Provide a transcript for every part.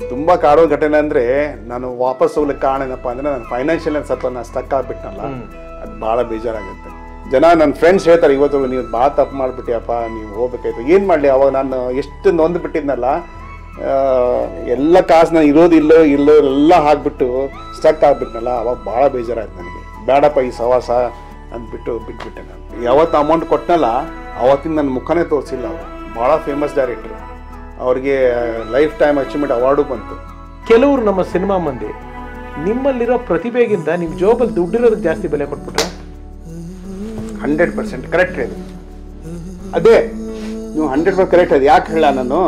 ತುಂಬ ಕಾಡೋ ಘಟನೆ ಅಂದರೆ ನಾನು ವಾಪಸ್ ಹೋಗ್ಲಿಕ್ಕೆ ಕಾರಣ ಏನಪ್ಪ ಅಂದರೆ ನಾನು ಫೈನಾನ್ಷಿಯಲ್ ಸ್ವಲ್ಪ ನಾನು ಸ್ಟಕ್ ಆಗ್ಬಿಟ್ನಲ್ಲ, ಅದು ಭಾಳ ಬೇಜಾರಾಗುತ್ತೆ. ಜನ ನನ್ನ ಫ್ರೆಂಡ್ಸ್ ಹೇಳ್ತಾರೆ, ಇವತ್ತು ನೀವು ಭಾಳ ತಪ್ಪು ಮಾಡಿಬಿಟ್ಟಿಯಪ್ಪ, ನೀವು ಹೋಗ್ಬೇಕಾಯ್ತು. ಏನು ಮಾಡಲಿ, ಅವಾಗ ನಾನು ಎಷ್ಟು ನೊಂದ್ಬಿಟ್ಟಿದ್ನಲ್ಲ, ಎಲ್ಲ ಕಾಸು ನಾನು ಇಲ್ಲೋ ಎಲ್ಲ ಹಾಕ್ಬಿಟ್ಟು ಸ್ಟಕ್ ಆಗಿಬಿಟ್ನಲ್ಲ, ಅವಾಗ ಭಾಳ ಬೇಜಾರಾಯ್ತು ನನಗೆ. ಬೇಡಪ್ಪ ಈ ಸವಾಸ ಅಂದ್ಬಿಟ್ಟು ಬಿಟ್ಬಿಟ್ಟೆ ನಾನು. ಯಾವತ್ತು ಅಮೌಂಟ್ ಕೊಟ್ಟನಲ್ಲ ಅವತ್ತಿನ ನನ್ನ ಮುಖನೇ ತೋರಿಸಿಲ್ಲ. ಅವರು ಭಾಳ ಫೇಮಸ್ ಡೈರೆಕ್ಟ್ರು, ಅವ್ರಿಗೆ ಲೈಫ್ ಟೈಮ್ ಅಚೀವ್ಮೆಂಟ್ ಅವಾರ್ಡು ಬಂತು. ಕೆಲವರು ನಮ್ಮ ಸಿನಿಮಾ ಮಂದಿ ನಿಮ್ಮಲ್ಲಿರೋ ಪ್ರತಿಭೆಗಿಂತ ನಿಮ್ಮ ಜೋಬಲ್ಲಿ ದುಡ್ಡಿರೋದಕ್ಕೆ ಜಾಸ್ತಿ ಬೆಲೆ ಕೊಟ್ಬಿಟ್ರೆ? 100% ಕರೆಕ್ಟ್ ಇದು. ಅದೇ ನೀವು 100% ಕರೆಕ್ಟ್ ಅದು. ಯಾಕೆ ಹೇಳ, ನಾನು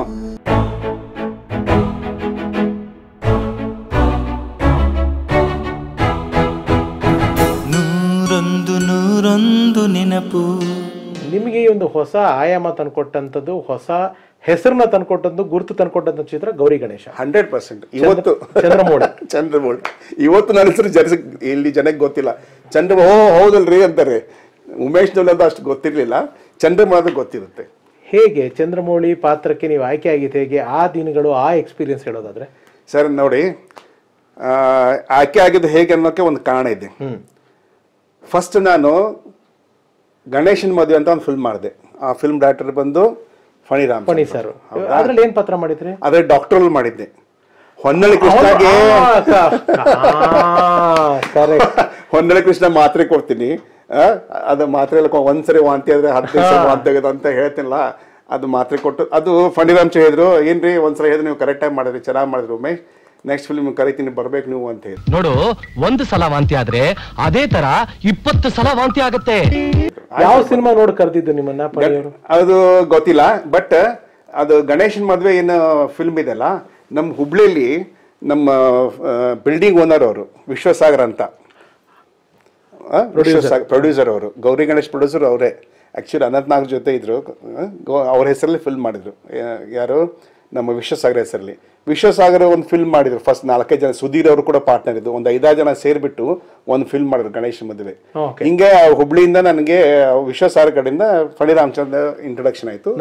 ನೂರೊಂದು ನೆನಪು. ನಿಮಗೆ ಈ ಒಂದು ಹೊಸ ಆಯಾಮ ತಂದ್ಕೊಟ್ಟಂಥದ್ದು, ಹೊಸ ಹೆಸರನ್ನ ತಂದ್ಕೊಟ್ಟದ್ದು, ಗುರುತು ತಂದ್ಕೊಟ್ಟಂತ ಚಿತ್ರ ಗೌರಿ ಗಣೇಶ. 100%. ಇವತ್ತು ಚಂದ್ರಮೌಳಿ ಇವತ್ತು ನನ್ನ ಹೆಸರು ಇಲ್ಲಿ ಜನಕ್ಕೆ ಗೊತ್ತಿಲ್ಲ. ಹೌದಲ್ರಿ ಅಂತಾರೆ. ಉಮೇಶ್ ಅಂತ ಅಷ್ಟು ಗೊತ್ತಿರಲಿಲ್ಲ, ಚಂದ್ರಮೌಳಿ ಗೊತ್ತಿರುತ್ತೆ. ಹೇಗೆ ಚಂದ್ರಮೌಳಿ ಪಾತ್ರಕ್ಕೆ ನೀವು ಆಯ್ಕೆ ಆಗಿದ್ದು ಹೇಗೆ? ಆ ದಿನಗಳು, ಆ ಎಕ್ಸ್ಪೀರಿಯನ್ಸ್ ಹೇಳೋದಾದ್ರೆ? ಸರ್ ನೋಡಿ, ಆಯ್ಕೆ ಆಗಿದ್ದು ಹೇಗೆ ಅನ್ನೋಕ್ಕೆ ಒಂದು ಕಾರಣ ಇದೆ. ಫಸ್ಟ್ ನಾನು ಗಣೇಶನ್ ಮದುವೆ ಅಂತ ಒಂದು ಫಿಲ್ಮ್ ಮಾಡಿದೆ. ಆ ಫಿಲ್ಮ್ ಡೈರೆಕ್ಟರ್ ಬಂದು ಫಣಿ ಸರ್. ಅದ್ರಲ್ಲಿ ಏನ್ ಪಾತ್ರ ಮಾಡಿದ್ರಿ? ಅದೇ ಡಾಕ್ಟರ್ ಮಾಡಿದ್ದೆ. ಹೊನ್ನಳ್ಳಿ ಕೃಷ್ಣಗೆ ಹೊನ್ನಳ್ಳಿ ಕೃಷ್ಣ ಮಾತ್ರೆ ಕೊಡ್ತೀನಿ, ಅದು ಮಾತ್ರೆ ಒಂದ್ಸರಿ ವಾಂತಿ ಆದ್ರೆ 10 ದಿವಸ ವಾಂತಿ ಆಗೋದು ಅಂತ ಹೇಳ್ತೀನಲ್ಲ, ಅದು ಮಾತ್ರೆ ಕೊಟ್ಟು ಅದು ಫಣಿರಾಮ್ ಹೇಳಿದ್ರು, ಏನ್ರಿ ಒಂದ್ಸಲ ಹೇಳಿದ್ರು ನೀವು ಕರೆಕ್ಟಾಗಿ ಮಾಡಿದ್ರಿ, ಚೆನ್ನಾಗಿ ಮಾಡಿದ್ರು ಉಮೇಶ್, ನೆಕ್ಸ್ಟ್ ಫಿಲ್ಮ್ ಕರಿತೀನಿ ಬರ್ಬೇಕು ನೀವು ಅಂತ ಹೇಳಿ. ನೋಡು, ಒಂದು ಸಲ ವಾಂತಿ ಆದ್ರೆ ಅದೇ ತರ 20 ಸಲ ವಾಂತಿ ಆಗುತ್ತೆ. ಯಾವ ಸಿನಿಮಾ ನೋಡಿ ಕರೆದಿದ್ದು ನಿಮ್ಮನ್ನ? ಅದು ಗೊತ್ತಿಲ್ಲ, ಬಟ್ ಅದು ಗಣೇಶನ್ ಮದುವೆ ಏನು ಫಿಲ್ಮ್ ಇದೆಲ್ಲ, ನಮ್ಮ ಹುಬ್ಳಿಯಲ್ಲಿ ನಮ್ಮ ಬಿಲ್ಡಿಂಗ್ ಓನರ್ ಅವರು ವಿಶ್ವಸಾಗರ್ ಅಂತ ಪ್ರೊಡ್ಯೂಸರ್, ಅವರು ಗೌರಿ ಗಣೇಶ್ ಪ್ರೊಡ್ಯೂಸರ್ ಅವರೇ. ಆ್ಯಕ್ಚುಲಿ ಅನಂತನಾಗ್ ಜೊತೆ ಇದ್ರು, ಅವ್ರ ಹೆಸರಲ್ಲಿ ಫಿಲ್ಮ್ ಮಾಡಿದ್ರು. ಯಾರು? ನಮ್ಮ ವಿಶ್ವಸಾಗರ್ ಹೆಸರಲ್ಲಿ. ವಿಶ್ವಸಾಗರ್ ಒಂದು ಫಿಲ್ಮ್ ಮಾಡಿದ್ರು. ಫಸ್ಟ್ 4-5 ಜನ, ಸುಧೀರ್ ಅವರು ಕೂಡ ಪಾರ್ಟ್ನರ್ ಇದ್ದು, ಒಂದು 5-6 ಜನ ಸೇರಿಬಿಟ್ಟು ಒಂದು ಫಿಲ್ಮ್ ಮಾಡಿದ್ರು ಗಣೇಶ್ ಮದುವೆ. ಹಿಂಗೆ ಹುಬ್ಳಿಯಿಂದ ನನಗೆ ವಿಶ್ವಸಾಗರ್ ಕಡೆಯಿಂದ ಫಣಿರಾಮಚಂದ್ರ ಇಂಟ್ರೊಡಕ್ಷನ್ ಆಯ್ತು.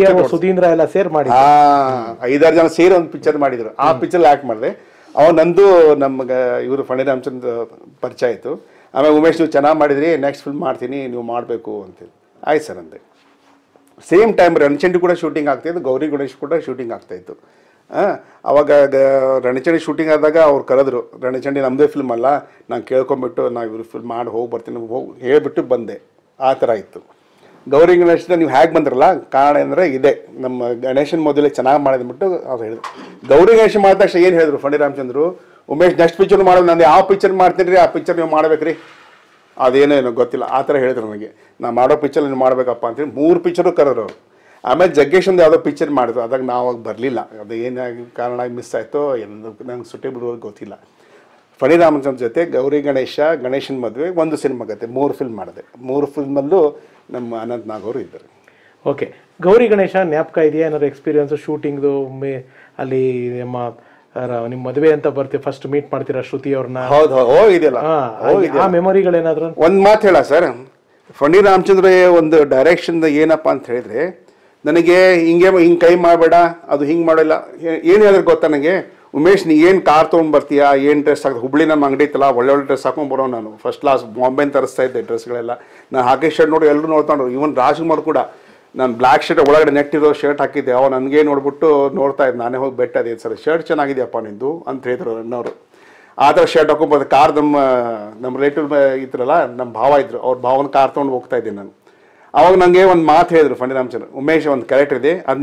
5-6 ಜನ ಸೇರಿ ಒಂದು ಪಿಕ್ಚರ್ ಮಾಡಿದ್ರು. ಆ ಪಿಕ್ಚರ್ ಆಕ್ಟ್ ಮಾಡಿದೆ. ಅವಾಗ ನಂದು ನಮ್ಗೆ ಇವರು ಫಣಿರಾಮಚಂದ್ರ ಪರಿಚಯ ಆಯಿತು. ಆಮೇಲೆ ಉಮೇಶ್ ನೀವು ಚೆನ್ನಾಗಿ ಮಾಡಿದ್ರಿ, ನೆಕ್ಸ್ಟ್ ಫಿಲ್ಮ್ ಮಾಡ್ತೀನಿ, ನೀವು ಮಾಡಬೇಕು ಅಂತೇಳಿ. ಆಯ್ತು ಸರ್ ಅಂದೆ. ಸೇಮ್ ಟೈಮ್ ರಣಚಂಡಿ ಕೂಡ ಶೂಟಿಂಗ್ ಆಗ್ತಾಯಿತ್ತು, ಗೌರಿ ಗಣೇಶ್ ಕೂಡ ಶೂಟಿಂಗ್ ಆಗ್ತಾಯಿತ್ತು. ಅವಾಗ ರಣಚಂಡಿ ಶೂಟಿಂಗ್ ಆದಾಗ ಅವ್ರು ಕರೆದ್ರು. ರಣಚಂಡಿ ನಮ್ಮದೇ ಫಿಲ್ಮ್ ಅಲ್ಲ, ನಾನು ಕೇಳ್ಕೊಂಬಿಟ್ಟು ನಾವು ಇವ್ರು ಫಿಲ್ಮ್ ಮಾಡಿ ಹೋಗಿ ಬರ್ತೀನಿ ಹೇಳ್ಬಿಟ್ಟು ಬಂದೆ. ಆ ಥರ ಇತ್ತು. ಗೌರಿ ಗಣೇಶನ ನೀವು ಹೇಗೆ ಬಂದ್ರಲ್ಲ, ಕಾರಣ ಅಂದರೆ ಇದೆ, ನಮ್ಮ ಗಣೇಶನ ಮೊದಲೇ ಚೆನ್ನಾಗಿ ಮಾಡಿದ್ಬಿಟ್ಟು ಅವ್ರು ಹೇಳಿದ್ರು. ಗೌರಿ ಗಣೇಶ ಮಾಡಿದ ತಕ್ಷಣ ಏನು ಹೇಳಿದ್ರು ಫಣಿರಾಮಚಂದ್ರು, ಉಮೇಶ್ ನೆಕ್ಸ್ಟ್ ಪಿಕ್ಚರ್ ಮಾಡೋದು, ನಾನು ಯಾವ ಪಿಕ್ಚರ್ ಮಾಡ್ತೀನಿ ರೀ, ಆ ಪಿಕ್ಚರ್ ನೀವು ಮಾಡ್ಬೇಕ್ರಿ, ಅದೇನೇನೋ ಗೊತ್ತಿಲ್ಲ, ಆ ಥರ ಹೇಳಿದ್ರು ನನಗೆ. ನಾನು ಮಾಡೋ ಪಿಕ್ಚರ್ ನೀವು ಮಾಡಬೇಕಪ್ಪ ಅಂತೇಳಿ 3 ಪಿಕ್ಚರು ಕರೆದ್ರು ಅವರು. ಆಮೇಲೆ ಜಗ್ಗೇಶ್ ಒಂದು ಯಾವುದೋ ಪಿಕ್ಚರ್ ಮಾಡಿದ್ರು, ಅದಾಗ ನಾವು ಬರಲಿಲ್ಲ. ಅದು ಏನಾಗಿ ಕಾರಣ ಮಿಸ್ ಆಯಿತೋ ಎಲ್ಲ ನಂಗೆ ಸುಟೇಬಲ್ ಗೊತ್ತಿಲ್ಲ. ಫಣಿರಾಮಚಂದ್ರ ಜೊತೆ ಗೌರಿ ಗಣೇಶ, ಗಣೇಶನ ಮದುವೆ, ಒಂದು ಸಿನಿಮಾ ಗತೆ 3 ಫಿಲ್ಮ್ ಮಾಡಿದೆ. 3 ಫಿಲ್ಮಲ್ಲೂ ನಮ್ಮ ಅನಂತನಾಗ್ ಅವರು ಇದ್ದರು. ಓಕೆ, ಗೌರಿ ಗಣೇಶ ಜ್ಞಾಪಕ ಇದೆಯಾ ಏನಾದ್ರು ಎಕ್ಸ್ಪೀರಿಯನ್ಸು ಶೂಟಿಂಗ್ದು? ಅಲ್ಲಿ ನಿಮ್ಮ ಮದುವೆ ಅಂತ ಬರ್ತೀವಿ, ಫಸ್ಟ್ ಮೀಟ್ ಮಾಡ್ತೀರಾ ಶ್ರುತಿ ಅವ್ರನ್ನ? ಹೌದು, ಇದೆಯಲ್ಲ, ಆ ಮೆಮೊರಿಗಳೇನಾದ್ರು? ಒಂದು ಮಾತು ಹೇಳ ಸರ್, ಫಣಿರಾಮಚಂದ್ರ ಒಂದು ಡೈರೆಕ್ಷನ್ ಏನಪ್ಪ ಅಂತ ಹೇಳಿದ್ರೆ, ನನಗೆ ಹಿಂಗೆ ಕೈ ಮಾಡಬೇಡ, ಅದು ಹಿಂಗೆ ಮಾಡೋಲ್ಲ. ಏನು ಹೇಳಿದ್ರೆ ಗೊತ್ತಾ ನನಗೆ, ಉಮೇಶ್ ನೀ ಏನು ಕಾರ್ ತೊಗೊಂಡು ಬರ್ತೀಯಾ, ಏನು ಡ್ರೆಸ್ ಹಾಕಿ, ಹುಬ್ಳಿ ನಮ್ಮ ಅಂಗಡಿ ಇತ್ತಲ್ಲ, ಒಳ್ಳೆ ಡ್ರೆಸ್ ಹಾಕೊಂಡು ಬರೋ. ನಾನು ಫಸ್ಟ್ ಕ್ಲಾಸ್ ಬಾಂಬೆನ ತರಿಸ್ತಾ ಇದ್ದೆ ಡ್ರೆಸ್ಗಳೆಲ್ಲ. ನಾನು ಹಾಕಿ ಶರ್ಟ್ ನೋಡಿ ಎಲ್ಲರೂ ನೋಡ್ತಾಂಡ್ರು, ಇವನ್ ರಾಜ್ಕುಮಾರ್ ಕೂಡ. ನಾನು ಬ್ಲ್ಯಾಕ್ ಶರ್ಟ್ ಒಳಗಡೆ ನೆಟ್ ಇರೋ ಶರ್ಟ್ ಹಾಕಿದ್ದೆ. ಅವ ನನಗೆ ನೋಡ್ಬಿಟ್ಟು ನೋಡ್ತಾ ಇದ್ದೆ. ನಾನೇ ಹೋಗಿ ಬೆಟ್ಟ ಅದೇ ಸರ್, ಶರ್ಟ್ ಚೆನ್ನಾಗಿದೆಯಪ್ಪ ನಿಂದು ಅಂತ ಹೇಳಿದ್ರು ನನ್ನವರು. ಆ ಥರ ಶರ್ಟ್ ಹಾಕೊಂಡ್ಬರ್ತಾರೆ. ಕಾರ್ ನಮ್ಮ ರಿಲೇಟಿವ್ ಇದ್ರಲ್ಲ, ನಮ್ಮ ಭಾವ ಇದ್ರು, ಅವ್ರ ಭಾವನ ಕಾರ್ ತೊಗೊಂಡು ಹೋಗ್ತಾ ಇದ್ದೀನಿ ನಾನು. ಅವಾಗ ನನಗೆ ಒಂದು ಮಾತು ಹೇಳಿದ್ರು ಫಣಿರಾಮಚಂದ್ರ, ಉಮೇಶ್ ಒಂದು ಕ್ಯಾರೆಕ್ಟರ್ ಇದೆ, ಅದು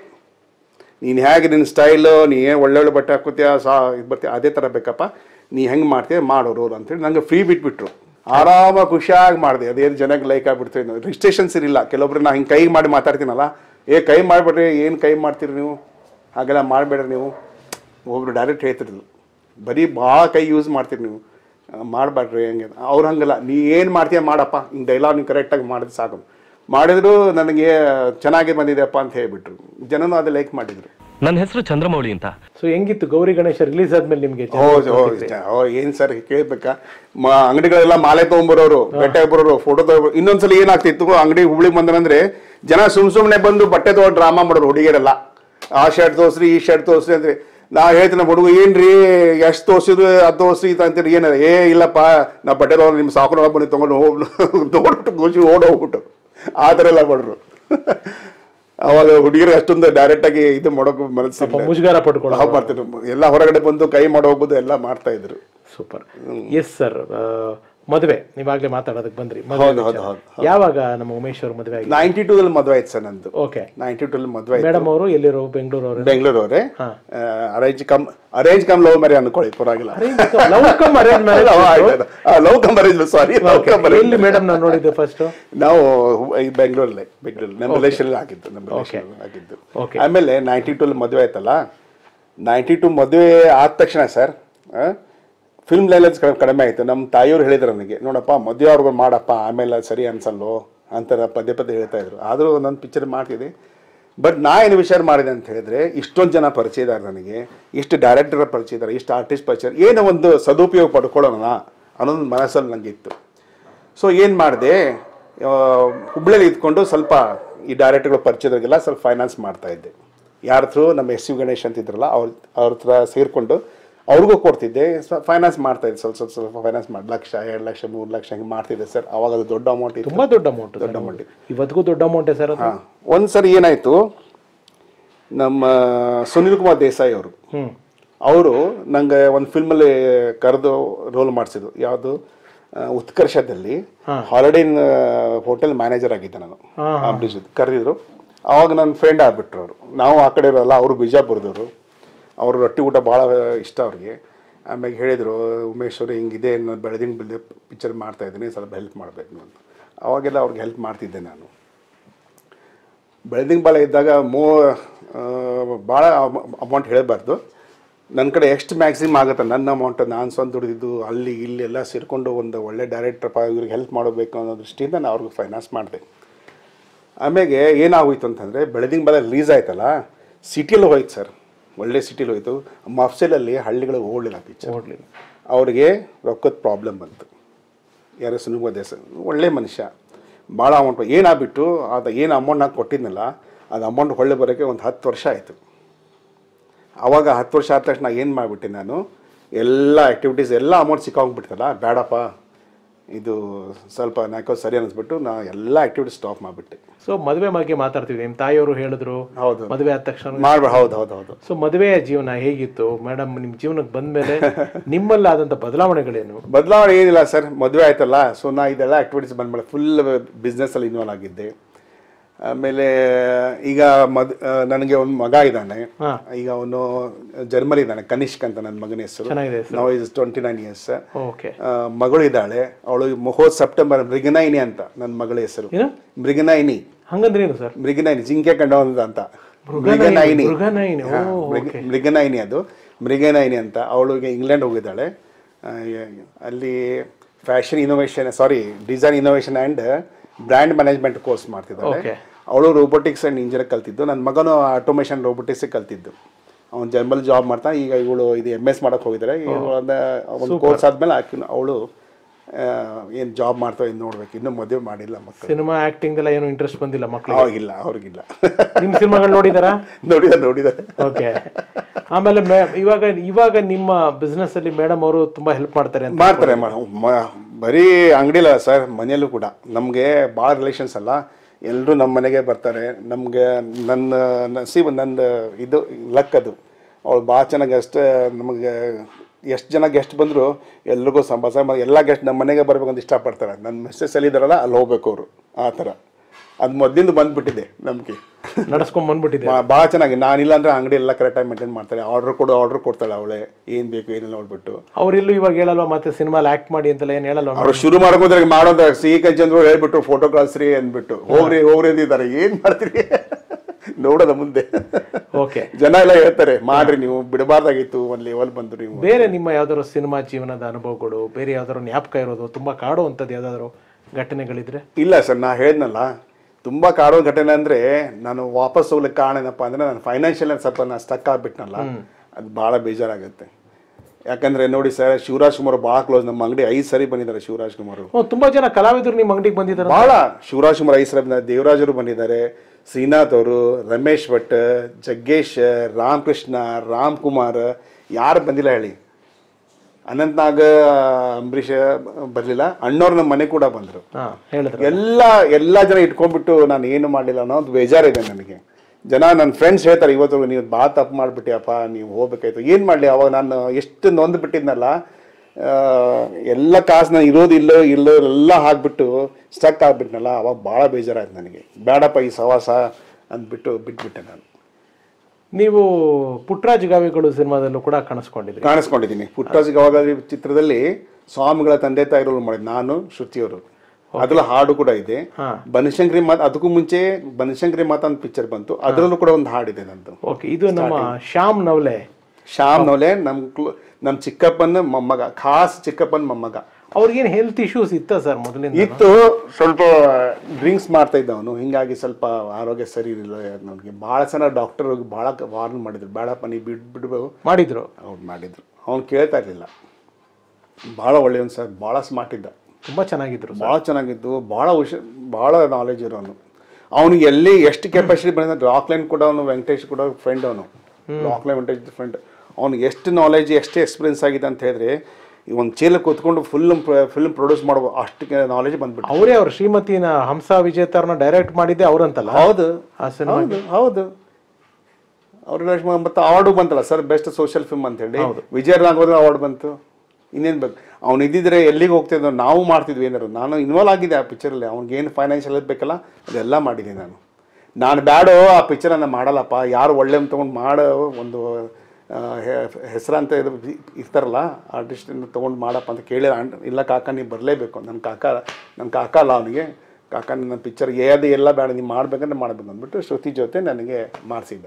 ನೀನು ಹೇಗೆ ನಿನ್ನ ಸ್ಟೈಲು, ನೀ ಏನು ಒಳ್ಳೊಳ್ಳೆ ಬಟ್ಟೆ ಹಾಕೋತೀಯ, ಇದು ಬರ್ತೀಯ, ಅದೇ ಥರ ಬೇಕಪ್ಪ, ನೀ ಹೆಂಗೆ ಮಾಡ್ತೀಯ ಮಾಡೋರು ಅಂತೇಳಿ ನನಗೆ ಫ್ರೀ ಬಿಟ್ಬಿಟ್ರು. ಆರಾಮಾಗಿ ಖುಷಿಯಾಗಿ ಮಾಡಿದೆ. ಅದೇನು ಜನಕ್ಕೆ ಲೈಕ್ ಆಗಿಬಿಡ್ತೀವಿ. ರಿಸ್ಟ್ರಿಕ್ಷನ್ಸ್ ಇರಲಿಲ್ಲ. ಕೆಲವೊಬ್ರು ನಾ ಹಿಂಗೆ ಕೈ ಮಾಡಿ ಮಾತಾಡ್ತೀನಲ್ಲ, ಕೈ ಮಾಡಿಬಿಡ್ರಿ, ಏನು ಕೈ ಮಾಡ್ತೀರಿ ನೀವು, ಹಾಗೆಲ್ಲ ಮಾಡಬೇಡ್ರಿ ನೀವು. ಒಬ್ಬರು ಡೈರೆಕ್ಟ್ ಹೇಳ್ತಿರಲಿಲ್ಲ, ಬರೀ ಭಾಳ ಕೈ ಯೂಸ್ ಮಾಡ್ತೀರಿ ನೀವು, ಮಾಡಬೇಡ್ರಿ ಹಂಗೆ. ಅವ್ರು ಹಂಗಲ್ಲ, ನೀ ಏನು ಮಾಡ್ತೀಯ ಮಾಡಪ್ಪ, ಹಿಂಗೆ ಡೈಲಾಗ್ ನೀವು ಕರೆಕ್ಟಾಗಿ ಮಾಡಿದ್ರೆ ಸಾಕು. ಮಾಡಿದ್ರು ನನಗೆ ಚೆನ್ನಾಗಿ ಬಂದಿದೆಯಪ್ಪ ಅಂತ ಹೇಳ್ಬಿಟ್ರು. ಜನನು ಅದು ಲೈಕ್ ಮಾಡಿದ್ರು. ನನ್ನ ಹೆಸರು ಚಂದ್ರಮೌಳಿ ಅಂತ. ಸೊ ಹೆಂಗಿತ್ತು ಗೌರಿ ಗಣೇಶ ರಿಲೀಸ್ ಆದ್ಮೇಲೆ ನಿಮಗೆ? ಏನು ಸರ್ ಕೇಳ್ಬೇಕಾ, ಅಂಗಡಿಗಳೆಲ್ಲ ಮಾಲೆ ತೊಗೊಂಬರೋರು, ಬೆಟ್ಟೆ ಬರೋರು, ಫೋಟೋ ತಗೋ. ಇನ್ನೊಂದ್ಸಲ ಏನಾಗ್ತಿತ್ತು, ಅಂಗಡಿ ಹುಬ್ಳಿಗೆ ಬಂದ್ರಂದ್ರೆ ಜನ ಸುಮ್ಮನೆ ಬಂದು ಬಟ್ಟೆ ತಗೊಂಡು ಡ್ರಾಮಾ ಮಾಡೋರು ಹುಡುಗಿಯರೆಲ್ಲ. ಆ ಶರ್ಟ್ ತೋರಿಸ್ರಿ, ಈ ಶರ್ಟ್ ತೋರಿಸ್ರಿ ಅಂದ್ರೆ ನಾ ಹೇಳ್ತೀನಿ ಹುಡುಗ ಏನ್ರಿ ಎಷ್ಟು ತೋರಿಸಿದ್ರು ಅದು ತೋರಿಸಿ ಅಂತೀರಿ ಏನ ಇಲ್ಲಪ್ಪ ನಾ ಬಟ್ಟೆ ನಿಮ್ಮ ಸಾಕು ಬಂದು ತೊಗೊಂಡು ನೋಡ್ಬಿಟ್ಟು ಖುಷಿ ಓಡೋಗ್ಬಿಟ್ಟು ಆ ಥರ ಎಲ್ಲ ಮಾಡ್ರು. ಅವಾಗ ಹುಡುಗಿರು ಅಷ್ಟೊಂದು ಡೈರೆಕ್ಟಾಗಿ ಇದು ಮಾಡೋಕೆ ಮನಸ್ಸಿಲ್ಲ, ಮುಜುಗರ ಪಡ್ಕೊಳ್ಳೋ ಮಾಡ್ತಿದ್ರು. ಎಲ್ಲ ಹೊರಗಡೆ ಬಂದು ಕೈ ಮಾಡಿ ಹೋಗ್ಬೋದು ಎಲ್ಲ ಮಾಡ್ತಾ ಇದ್ರು. ಸೂಪರ್. ಎಸ್ ಸರ್, ಮದುವೆ ನೀವಾಗಲೇ ಮಾತಾಡೋದಕ್ಕೆ ಬಂದ್ರಿ. ಹೌದು ಹೌದು ಹೌದು. ಯಾವಾಗ ನಮ್ಮ ಉಮೇಶ್ ಅವ್ರ ಮದುವೆ ಆಗಿದೆ? 92 ಮದುವೆ ಆಯ್ತು ಸರ್ ನಂದು. ಓಕೆ, 92 ಮದುವೆ ಆಯ್ತು. ಮೇಡಮ್ ಅವರು ಎಲ್ಲಿರೋ? ಬೆಂಗಳೂರು ಬೆಂಗಳೂರವ್ರೆ. ಅರೇಂಜ್ ಕಮ್ ಲವ್ ಮ್ಯಾರೇಜ್ ಅನ್ಕೊಳ್ಳಿ, ಪರವಾಗಿಲ್ಲ. Love come arrange marriage sorry. ಎಲ್ಲಿ ಮೇಡಮ್ ನಾವು ನೋಡಿದ್ದು ಫಸ್ಟ್? ನಾವು ಬೆಂಗಳೂರಲ್ಲಿ ನಮ್ಮ ರಿಲೇಷನ್ ಆಗಿದ್ದು, ನಮ್ಮ ರಿಲೇಷನ್ ಆಗಿದ್ದು. ಆಮೇಲೆ 92 ಮದುವೆ ಆಯ್ತಲ್ಲ, 92 ಮದುವೆ ಆದ ತಕ್ಷಣ ಸರ್ ಫಿಲ್ಮ್ ಲೈಲೆನ್ಸ್ ಕಡಿಮೆ ಆಯಿತು. ನಮ್ಮ ತಾಯಿಯವ್ರು ಹೇಳಿದ್ರು ನನಗೆ, ನೋಡಪ್ಪ ಮದುವೆ ಅವ್ರಿಗೂ ಮಾಡಪ್ಪ, ಆಮೇಲೆ ಸರಿ ಅನ್ಸಲ್ಲೋ ಅಂತಾರೆ ಪದೇ ಪದೇ ಹೇಳ್ತಾ ಇದ್ರು. ಆದರೂ ನನ್ನ ಪಿಕ್ಚರ್ ಮಾಡ್ತಿದ್ದೆ. ಬಟ್ ನಾ ಏನು ವಿಚಾರ ಮಾಡಿದೆ ಅಂತ ಹೇಳಿದ್ರೆ, ಇಷ್ಟೊಂದು ಜನ ಪರಿಚಯ ಇದ್ದಾರೆ ನನಗೆ, ಇಷ್ಟು ಡೈರೆಕ್ಟರ್ ಪರಿಚಯ ಇದ್ದಾರೆ, ಇಷ್ಟು ಆರ್ಟಿಸ್ಟ್ ಪರಿಚಯ, ಏನೋ ಒಂದು ಸದುಪಯೋಗ ಪಡ್ಕೊಳ್ಳೋಣ ಅನ್ನೋದು ಮನಸ್ಸಲ್ಲಿ ನನಗೆ ಇತ್ತು. ಸೊ ಏನು ಮಾಡಿದೆ, ಹುಬ್ಳಿಯಲ್ಲಿ ಇದ್ಕೊಂಡು ಸ್ವಲ್ಪ ಈ ಡೈರೆಕ್ಟರ್ಗಳ ಪರಿಚಯದಾಗೆಲ್ಲ ಸ್ವಲ್ಪ ಫೈನಾನ್ಸ್ ಮಾಡ್ತಾಯಿದ್ದೆ. ಯಾರ ಥ್ರೂ ನಮ್ಮ ಎಸ್ ಯು ಗಣೇಶ್ ಅಂತಿದ್ರಲ್ಲ ಅವ್ರ ಹತ್ರ ಸೇರಿಕೊಂಡು ಅವ್ರಿಗೂ ಕೊಡ್ತಿದ್ದೆ, ಫೈನಾನ್ಸ್ ಮಾಡ್ತಾಯಿದ್ದೆ. ಸ್ವಲ್ಪ ಫೈನಾನ್ಸ್ ಮಾಡಿ 1 ಲಕ್ಷ 2 ಲಕ್ಷ 3 ಲಕ್ಷ ಹಿಂಗೆ ಮಾಡ್ತಿದ್ದೆ ಸರ್. ಅವಾಗ ಅದು ದೊಡ್ಡ ಅಮೌಂಟ್ ಇತ್ತು, ತುಂಬ ದೊಡ್ಡ ಅಮೌಂಟ್. ಇವತ್ತಿಗೂ ದೊಡ್ಡ ಅಮೌಂಟೇ ಸರ್. ಹಾಂ, ಒಂದು ಸರಿ ಏನಾಯಿತು, ನಮ್ಮ ಸುನಿಲ್ ಕುಮಾರ್ ದೇಸಾಯಿ ಅವರು ನಂಗೆ ಒಂದು ಫಿಲ್ಮಲ್ಲಿ ಕರೆದು ರೋಲ್ ಮಾಡಿಸಿದ್ರು. ಯಾವುದು, ಉತ್ಕರ್ಷದಲ್ಲಿ ಹಾಲಿಡೇ ಹೋಟೆಲ್ ಮ್ಯಾನೇಜರ್ ಆಗಿದ್ದೆ ನಾನು. ಕರೆದಿದ್ರು. ಆವಾಗ ನನ್ನ ಫ್ರೆಂಡ್ ಆಗ್ಬಿಟ್ರು ಅವರು. ನಾವು ಆ ಕಡೆ ಇರೋಲ್ಲ, ಅವರು ಬಿಜಾಪುರದವರು. ಅವರು ರೊಟ್ಟಿ ಊಟ ಭಾಳ ಇಷ್ಟ ಅವ್ರಿಗೆ. ಆಮೇಲೆ ಹೇಳಿದರು, ಉಮೇಶ್ ಅವರು ಹಿಂಗಿದೆ, ನಾನು ಬೆಳೆದಿಂಗ್ ಪಿಕ್ಚರ್ ಮಾಡ್ತಾಯಿದ್ದೀನಿ, ಸ್ವಲ್ಪ ಹೆಲ್ಪ್ ಮಾಡಬೇಕು ಅಂತ. ಅವಾಗೆಲ್ಲ ಅವ್ರಿಗೆ ಹೆಲ್ಪ್ ಮಾಡ್ತಿದ್ದೆ ನಾನು. ಬೆಳೆದಿಂಗ್ ಬಾಲ ಇದ್ದಾಗ ಭಾಳ ಅಮೌಂಟ್ ಹೇಳಬಾರ್ದು, ನನ್ನ ಕಡೆ ಎಷ್ಟು ಮ್ಯಾಕ್ಸಿಮಮ್ ಆಗುತ್ತೆ ನನ್ನ ಅಮೌಂಟ್ ನಾನು ಸ್ವಂತ ದುಡಿದಿದ್ದು ಅಲ್ಲಿ ಇಲ್ಲಿ ಎಲ್ಲ ಸೇರಿಕೊಂಡು ಒಂದು ಒಳ್ಳೆ ಡೈರೆಕ್ಟ್ರಪ್ಪ ಇವ್ರಿಗೆ ಹೆಲ್ಪ್ ಮಾಡಬೇಕು ಅನ್ನೋ ದೃಷ್ಟಿಯಿಂದ ನಾನು ಅವ್ರಿಗೆ ಫೈನಾನ್ಸ್ ಮಾಡಿದೆ. ಆಮೇಲೆ ಏನಾಗೋಯ್ತು ಅಂತಂದರೆ, ಬೆಳೆದಿಂಗ್ ಬಾಲ ರಿಲೀಸ್ ಆಯ್ತಲ್ಲ, ಸಿಟಿಯಲ್ಲಿ ಹೋಯ್ತು ಸರ್, ಒಳ್ಳೆ ಸಿಟಿಲಿ ಹೋಯ್ತು. ಮಫ್ಸಲಲ್ಲಿ ಹಳ್ಳಿಗಳಿಗೆ ಓಡಲಿಲ್ಲ ಪಿಕ್ಚರ್. ಅವ್ರಿಗೆ ರೊಕ್ಕದ ಪ್ರಾಬ್ಲಮ್ ಬಂತು. ಯಾರು, ಸುನಿಲ್ ದೇಸಾಯಿ ಒಳ್ಳೆ ಮನುಷ್ಯ, ಭಾಳ ಅಮೌಂಟ್ ಏನಾಗ್ಬಿಟ್ಟು ಅದು ಏನು ಅಮೌಂಟ್ ನಾನು ಕೊಟ್ಟಿದ್ನಲ್ಲ, ಅದು ಅಮೌಂಟ್ ಹೊಳ್ಳೆ ಬರೋಕ್ಕೆ ಒಂದು 10 ವರ್ಷ ಆಯಿತು. ಆವಾಗ 10 ವರ್ಷ ಆದ ತಕ್ಷಣ ಏನು ಮಾಡಿಬಿಟ್ಟೆ ನಾನು, ಎಲ್ಲ ಆ್ಯಕ್ಟಿವಿಟೀಸ್ ಎಲ್ಲ ಅಮೌಂಟ್ ಸಿಕ್ಕಾಗ್ಬಿಡ್ತಲ್ಲ, ಬೇಡಪ್ಪ ಇದು ಸ್ವಲ್ಪ ನಾಕೋ ಸರಿ ಅನ್ನಿಸ್ಬಿಟ್ಟು ನಾ ಎಲ್ಲ ಆ್ಯಕ್ಟಿವಿಟೀಸ್ ಸ್ಟಾಪ್ ಮಾಡಿಬಿಟ್ಟೆ. ಸೊ ಮದುವೆ ಬಗ್ಗೆ ಮಾತಾಡ್ತೀವಿ. ನಿಮ್ಮ ತಾಯಿಯವರು ಹೇಳಿದ್ರು, ಹೌದು ಮದುವೆ ಆದ ತಕ್ಷಣ ಮಾಡ್ಬೋದು. ಹೌದು ಹೌದು ಹೌದು. ಸೊ ಮದುವೆಯ ಜೀವನ ಹೇಗಿತ್ತು ಮೇಡಮ್? ನಿಮ್ಮ ಜೀವನಕ್ಕೆ ಬಂದ ಮೇಲೆ ನಿಮ್ಮಲ್ಲಿ ಆದಂಥ ಬದಲಾವಣೆಗಳೇನು? ಬದಲಾವಣೆ ಏನಿಲ್ಲ ಸರ್, ಮದುವೆ ಆಯ್ತಲ್ಲ, ಸೊ ನಾ ಇದೆಲ್ಲ ಆ್ಯಕ್ಟಿವಿಟೀಸ್ ಬಂದ್ಮೇಲೆ ಫುಲ್ ಬಿಸ್ನೆಸ್ಸಲ್ಲಿ ಇನ್ವಾಲ್ವ್ ಆಗಿದ್ದೆ. ಆಮೇಲೆ ಈಗ ನನಗೆ ಒಂದು ಮಗ ಇದ್ದಾನೆ. ಈಗ ಅವನು ಜರ್ಮನಿ ಇದ್ದಾನೆ, ಕನಿಷ್ಕ್ ಅಂತ ನನ್ನ ಮಗನ ಹೆಸರು. ನಾವು ಇಸ್ 29 ಇಯರ್ಸ್. ಮಗಳು ಇದ್ದಾಳೆ, ಅವಳು ಹೋದ ಸೆಪ್ಟೆಂಬರ್ ಮೃಗನೈನಿ ಅಂತ ನನ್ನ ಮಗಳ ಹೆಸರು. ಮೃಗನೈನಿ ಹಂಗಂದ್ರೆ ಏನು ಸರ್? ಮೃಗನೈನಿ, ಜಿಂಕೆ ಕಂಡವಂತ ಅಂತ. ಮೃಗನೈನಿ ಅದು ಮೃಗನೈನಿ ಅಂತ. ಅವಳಿಗೆ ಇಂಗ್ಲೆಂಡ್ ಹೋಗಿದ್ದಾಳೆ. ಅಲ್ಲಿ fashion innovation design innovation and brand management course ಮಾಡ್ತಿದ್ದಾಳೆ. ಅವಳು ರೋಬೋಟಿಕ್ಸ್ ಆ್ಯಂಡ್ ಇಂಜಿನಿಯರ್ ಕಲ್ತಿದ್ದು. ನನ್ನ ಮಗನು ಆಟೋಮೇಷನ್ ರೋಬೋಟಿಕ್ಸ್ ಕಲ್ತಿದ್ದು. ಅವ್ನು ಜರ್ಮಲ್ ಜಾಬ್ ಮಾಡ್ತಾ. ಈಗ ಇವಳು ಇದು MS ಮಾಡೋಕ್ಕೆ ಹೋಗಿದ್ದಾರೆ. ಒಂದು ಕೋರ್ಸ್ ಆದಮೇಲೆ ಅವಳು ಏನು ಜಾಬ್ ಮಾಡ್ತಾವೆ ಏನು ನೋಡ್ಬೇಕು. ಇನ್ನೂ ಮದುವೆ ಮಾಡಿಲ್ಲ ಮಕ್ಕಳು. ಸಿನಿಮಾ ಆ್ಯಕ್ಟಿಂಗ್ ಎಲ್ಲ ಏನು ಇಂಟ್ರೆಸ್ಟ್ ಬಂದಿಲ್ಲ ಮಕ್ಕಳು? ಅವ್ರಿಗಿಲ್ಲ. ನಿಮ್ಮ ಸಿನಿಮಾಗಳು ನೋಡಿದಾರಾ? ನೋಡಿದ್ದಾರೆ. ಓಕೆ. ಆಮೇಲೆ ಇವಾಗ ನಿಮ್ಮ ಬಿಸ್ನೆಸ್ ಅಲ್ಲಿ ಮೇಡಮ್ ಅವರು ತುಂಬಾ ಹೆಲ್ಪ್ ಮಾಡ್ತಾರೆ? ಮಾಡ್ತಾರೆ. ಬರೀ ಅಂಗಡಿಲ್ಲ ಸರ್, ಮನೆಯಲ್ಲೂ ಕೂಡ. ನಮಗೆ ಭಾಳ ರಿಲೇಷನ್ಸ್ ಅಲ್ಲ, ಎಲ್ಲರೂ ನಮ್ಮ ಮನೆಗೆ ಬರ್ತಾರೆ. ನಮಗೆ ನಂದು ಇದು ಲಕ್ ಅದು. ಅವಳು ಭಾಳ ಚೆನ್ನಾಗಿ ಅಷ್ಟೇ. ನಮಗೆ ಎಷ್ಟು ಜನ ಗೆಸ್ಟ್ ಬಂದರು ಎಲ್ರಿಗೂ ಎಲ್ಲ ಗೆಸ್ಟ್ ನಮ್ಮ ಮನೆಗೆ ಬರ್ಬೇಕಂತ ಇಷ್ಟಪಡ್ತಾರೆ. ನನ್ನ ಮೆಸೇಜ್ ಎಲ್ಲಿದ್ದಾರಲ್ಲ ಅಲ್ಲಿ ಹೋಗ್ಬೇಕು ಅವರು, ಆ ಥರ. ಅದು ಮೊದಲಿಂದ ಬಂದುಬಿಟ್ಟಿದೆ, ನಮಗೆ ನಡ್ಸ್ಕೊಂಡ್ ಬಂದ್ಬಿಟ್ಟಿದೆ. ಭಾಳ ಚೆನ್ನಾಗಿ. ನಾನಿಲ್ಲ ಅಂದರೆ ಅಂಗಡಿ ಎಲ್ಲ ಕರೆಕ್ಟಾಗಿ ಮೇಂಟೈನ್ ಮಾಡ್ತಾರೆ. ಆರ್ಡರ್ ಕೊಡ್ತಾಳೆ ಅವಳೇ, ಏನು ಬೇಕು ಏನೆಲ್ಲ ನೋಡ್ಬಿಟ್ಟು. ಅವ್ರೆಲ್ಲೂ ಇವಾಗ ಹೇಳಲ್ವಾ ಮತ್ತೆ ಸಿನಿಮಾಲಿ ಆ್ಯಕ್ಟ್ ಮಾಡಿ ಅಂತೆಲ್ಲ ಏನು ಹೇಳಲ್ವ? ಅವ್ರು ಶುರು ಮಾಡೋದ್ರೆ ಮಾಡೋದ್ರೆ ಶ್ರೀಕಂಚಂದ್ರು ಹೇಳ್ಬಿಟ್ಟು ಫೋಟೋ ಕಳಿಸ್ರಿ ಅಂದ್ಬಿಟ್ಟು ಹೋಗ್ರಿ ಅಂದಿದ್ದಾರೆ. ಏನು ಮಾಡ್ತೀರಿ ನೋಡೋದ ಮುಂದೆ. ಓಕೆ. ಜನ ಎಲ್ಲ ಹೇಳ್ತಾರೆ ಮಾಡ್ರಿ, ನೀವು ಬಿಡಬಾರ್ದಾಗಿತ್ತು, ಒಂದು ಲೆವೆಲ್ ಬಂದು ನೀವು. ಬೇರೆ ನಿಮ್ಮ ಯಾವ್ದಾದ್ರು ಸಿನಿಮಾ ಜೀವನದ ಅನುಭವಗಳು, ಬೇರೆ ಯಾವ್ದಾದ್ರು ಜ್ಞಾಪಕ ಇರೋದು, ತುಂಬಾ ಕಾಡುವಂಥದ್ದು ಯಾವ್ದಾದ್ರು ಘಟನೆಗಳಿದ್ರೆ? ಇಲ್ಲ ಸರ್, ನಾ ಹೇಳಿದ್ನಲ್ಲ, ತುಂಬ ಕಾಡೋ ಘಟನೆ ಅಂದರೆ ನಾನು ವಾಪಸ್ ಹೋಗ್ಲಿಕ್ಕೆ ಕಾರಣ ಏನಪ್ಪ ಅಂದರೆ ನಾನು ಫೈನಾನ್ಷಿಯಲ್ ಸ್ವಲ್ಪ ನಾನು ಸ್ಟಕ್ ಆಗಿಬಿಟ್ನಲ್ಲ, ಅದು ಭಾಳ ಬೇಜಾರಾಗುತ್ತೆ. ಯಾಕಂದರೆ ನೋಡಿ ಸರ್, ಶಿವರಾಜ್ ಕುಮಾರ್ ಭಾಳ ಕ್ಲೋಸ್. ನಮ್ಮ ಅಂಗಡಿ 5 ಸರಿ ಬಂದಿದ್ದಾರೆ ಶಿವರಾಜ್ ಕುಮಾರ್. ತುಂಬಾ ಜನ ಕಲಾವಿದರು ನಿಮ್ಮ ಅಂಗಡಿಗೆ ಬಂದಿದ್ದಾರೆ ಭಾಳ. ಶಿವರಾಜ್ ಕುಮಾರ್ 5 ಸರಿ ಬಂದಿದ್ದಾರೆ, ದೇವರಾಜರು ಬಂದಿದ್ದಾರೆ, ಶ್ರೀನಾಥ್ ಅವರು, ರಮೇಶ್ ಭಟ್, ಜಗ್ಗೇಶ್, ರಾಮಕೃಷ್ಣ, ರಾಮ್ಕುಮಾರ್, ಯಾರು ಬಂದಿಲ್ಲ ಹೇಳಿ. ಅನಂತ್ನಾಗ್, ಅಂಬರೀಷ್ ಬರಲಿಲ್ಲ. ಅಣ್ಣವ್ರು ನಮ್ಮ ಮನೆ ಕೂಡ ಬಂದರು. ಎಲ್ಲ ಜನ ಇಟ್ಕೊಂಡ್ಬಿಟ್ಟು ನಾನು ಏನು ಮಾಡಲಿಲ್ಲ ಅನ್ನೋದು ಬೇಜಾರಿದೆ ನನಗೆ. ಜನ ನನ್ನ ಫ್ರೆಂಡ್ಸ್ ಹೇಳ್ತಾರೆ ಇವತ್ತು, ನೀವು ಭಾಳ ತಪ್ಪು ಮಾಡಿಬಿಟ್ಟಿಯಪ್ಪ, ನೀವು ಹೋಗ್ಬೇಕಾಯ್ತು. ಏನು ಮಾಡಲಿ, ಅವಾಗ ನಾನು ಎಷ್ಟು ನೊಂದು ಬಿಟ್ಟಿದ್ನಲ್ಲ, ಎಲ್ಲ ಕಾಸು ನಾನು ಇಲ್ಲೋ ಎಲ್ಲ ಹಾಕ್ಬಿಟ್ಟು ಸ್ಟಕ್ ಆಗಿಬಿಟ್ನಲ್ಲ, ಅವಾಗ ಭಾಳ ಬೇಜಾರಾಯ್ತು ನನಗೆ. ಬೇಡಪ್ಪ ಈ ಸವಾಸ ಅಂದ್ಬಿಟ್ಟು ಬಿಟ್ಬಿಟ್ಟೆ ನಾನು. ನೀವು ಪುಟ್ಟರಾಜ ಗಾವಿಗಳು ಸಿನಿಮಾದಲ್ಲೂ ಕೂಡ ಕಾಣಿಸ್ಕೊಂಡಿದ್ದೀನಿ. ಪುಟ್ಟರಾಜ ಗಾವಿ ಚಿತ್ರದಲ್ಲಿ ಸ್ವಾಮಿಗಳ ತಂದೆ ತಾಯಿಗಳು ಮಾಡಿದ್ದು ನಾನು, ಶ್ರುತಿಯವರು. ಅದ್ರಲ್ಲಿ ಹಾಡು ಕೂಡ ಇದೆ. ಬನಶಂಕರಿ ಮಾತು, ಅದಕ್ಕೂ ಮುಂಚೆ ಬನಶಂಕರಿ ಮಾತು ಅಂತ ಪಿಕ್ಚರ್ ಬಂತು, ಅದರಲ್ಲೂ ಕೂಡ ಒಂದು ಹಾಡಿದೆ ನಂದು. ಇದು ನಮ್ಮ ಶ್ಯಾಮ್ ನವಲೆ ನಮ್ಮ ಚಿಕ್ಕಪ್ಪನ ಮೊಮ್ಮಗ, ಖಾಸ್ ಚಿಕ್ಕಪ್ಪನ ಮೊಮ್ಮಗ. ಅವ್ರಿಗೇನು ಹೆಲ್ತ್ ಇಶ್ಯೂಸ್ ಇತ್ತ ಸರ್ ಮೊದಲಿಂದ? ಇತ್ತು, ಸ್ವಲ್ಪ ಡ್ರಿಂಕ್ಸ್ ಮಾಡ್ತಾ ಇದ್ದ ಅವನು, ಹಿಂಗಾಗಿ ಸ್ವಲ್ಪ ಆರೋಗ್ಯ ಸರಿ ಇರಲಿಲ್ಲ ನನಗೆ. ಭಾಳ ಜನ ಡಾಕ್ಟರ್ ಭಾಳ ವಾರ್ನ್ ಮಾಡಿದ್ರು, ಬೇಡಪ್ಪ ನೀ ಬಿಡ್ಬೇಕು ಮಾಡಿದ್ರು. ಅವ್ನು ಕೇಳ್ತಾ ಇರಲಿಲ್ಲ. ಭಾಳ ಒಳ್ಳೆಯವನು ಸರ್, ಭಾಳ ಸ್ಮಾರ್ಟ್ ಇದ್ದ, ತುಂಬ ಚೆನ್ನಾಗಿದ್ರು, ಭಾಳ ಚೆನ್ನಾಗಿದ್ದು, ಭಾಳ ನಾಲೆಜ್ ಇರೋನು. ಅವನಿಗೆ ಎಲ್ಲಿ ಎಷ್ಟು ಕೆಪಾಸಿಟಿ ಬಂದಿದ್ದ. ರಾಕ್ಲೈನ್ ಕೂಡ ಅವನು, ವೆಂಕಟೇಶ್ ಕೂಡ ಫ್ರೆಂಡ್, ಅವನು ರಾಕ್ಲೈನ್ ವೆಂಕಟೇಶ್ ಫ್ರೆಂಡ್. ಅವ್ನಿಗೆ ಎಷ್ಟು ನಾಲೆಜ್, ಎಷ್ಟು ಎಕ್ಸ್ಪೀರಿಯನ್ಸ್ ಆಗಿದೆ ಅಂತ ಹೇಳಿದ್ರೆ, ಒಂದು ಚೀಲ ಕೂತ್ಕೊಂಡು ಫಿಲ್ಮ್ ಪ್ರೊಡ್ಯೂಸ್ ಮಾಡುವ ಅಷ್ಟು ನಾಲೆಜ್ ಬಂದ್ಬಿಟ್ಟು. ಅವರೇ ಅವ್ರ ಶ್ರೀಮತಿನ ಹಂಸ ವಿಜೇತರನ್ನ ಡೈರೆಕ್ಟ್ ಮಾಡಿದ್ದೆ ಅವರಂತಲ್ಲ? ಹೌದು. ಅವ್ರ ಮತ್ತೆ ಅವಾರ್ಡು ಬಂತಲ್ಲ ಸರ್, ಬೆಸ್ಟ್ ಸೋಷಿಯಲ್ ಫಿಲ್ಮ್ ಅಂತ ಹೇಳಿ. ವಿಜಯ ರಾಘವೇಂದ್ರ ಅವಾರ್ಡ್ ಬಂತು. ಇನ್ನೇನು ಬೇಕು, ಅವ್ನು ಇದ್ದಿದ್ರೆ ಎಲ್ಲಿಗೆ ಹೋಗ್ತಿದ್ದೋ, ನಾವು ಮಾಡ್ತಿದ್ವಿ ಏನಾರು. ನಾನು ಇನ್ವಾಲ್ವ್ ಆಗಿದ್ದೆ ಆ ಪಿಕ್ಚರಲ್ಲಿ. ಅವ್ನಿಗೆ ಏನು ಫೈನಾನ್ಷಿಯಲ್ ಬೇಕಲ್ಲ ಅದೆಲ್ಲ ಮಾಡಿದ್ದೀನಿ ನಾನು. ಬ್ಯಾಡೋ ಆ ಪಿಕ್ಚರನ್ನು ಮಾಡಲ್ಲಪ್ಪ, ಯಾರು ಒಳ್ಳೆ ತೊಗೊಂಡು ಮಾಡೋ ಒಂದು ಹೆಸರಂತ ಇರ್ತಾರಲ್ಲ ಆರ್ಟಿಸ್ಟನ್ನು ತೊಗೊಂಡು ಮಾಡಪ್ಪ ಅಂತ ಕೇಳಿ, ಇಲ್ಲ ಕಾಕ ನೀವು ಬರಲೇಬೇಕು, ನನ್ನ ಕಾಕ ಅಲ್ಲ ಅವನಿಗೆ, ಕಾಕ ನನ್ನ ಪಿಕ್ಚರ್ ಎಲ್ಲ ಬೇಡ, ನೀವು ಮಾಡ್ಬೇಕಂದ್ರೆ ಮಾಡ್ಬೇಕು ಅಂದ್ಬಿಟ್ಟು ಶ್ರುತಿ ಜೊತೆ ನನಗೆ ಮಾಡಿಸಿದ್ದ.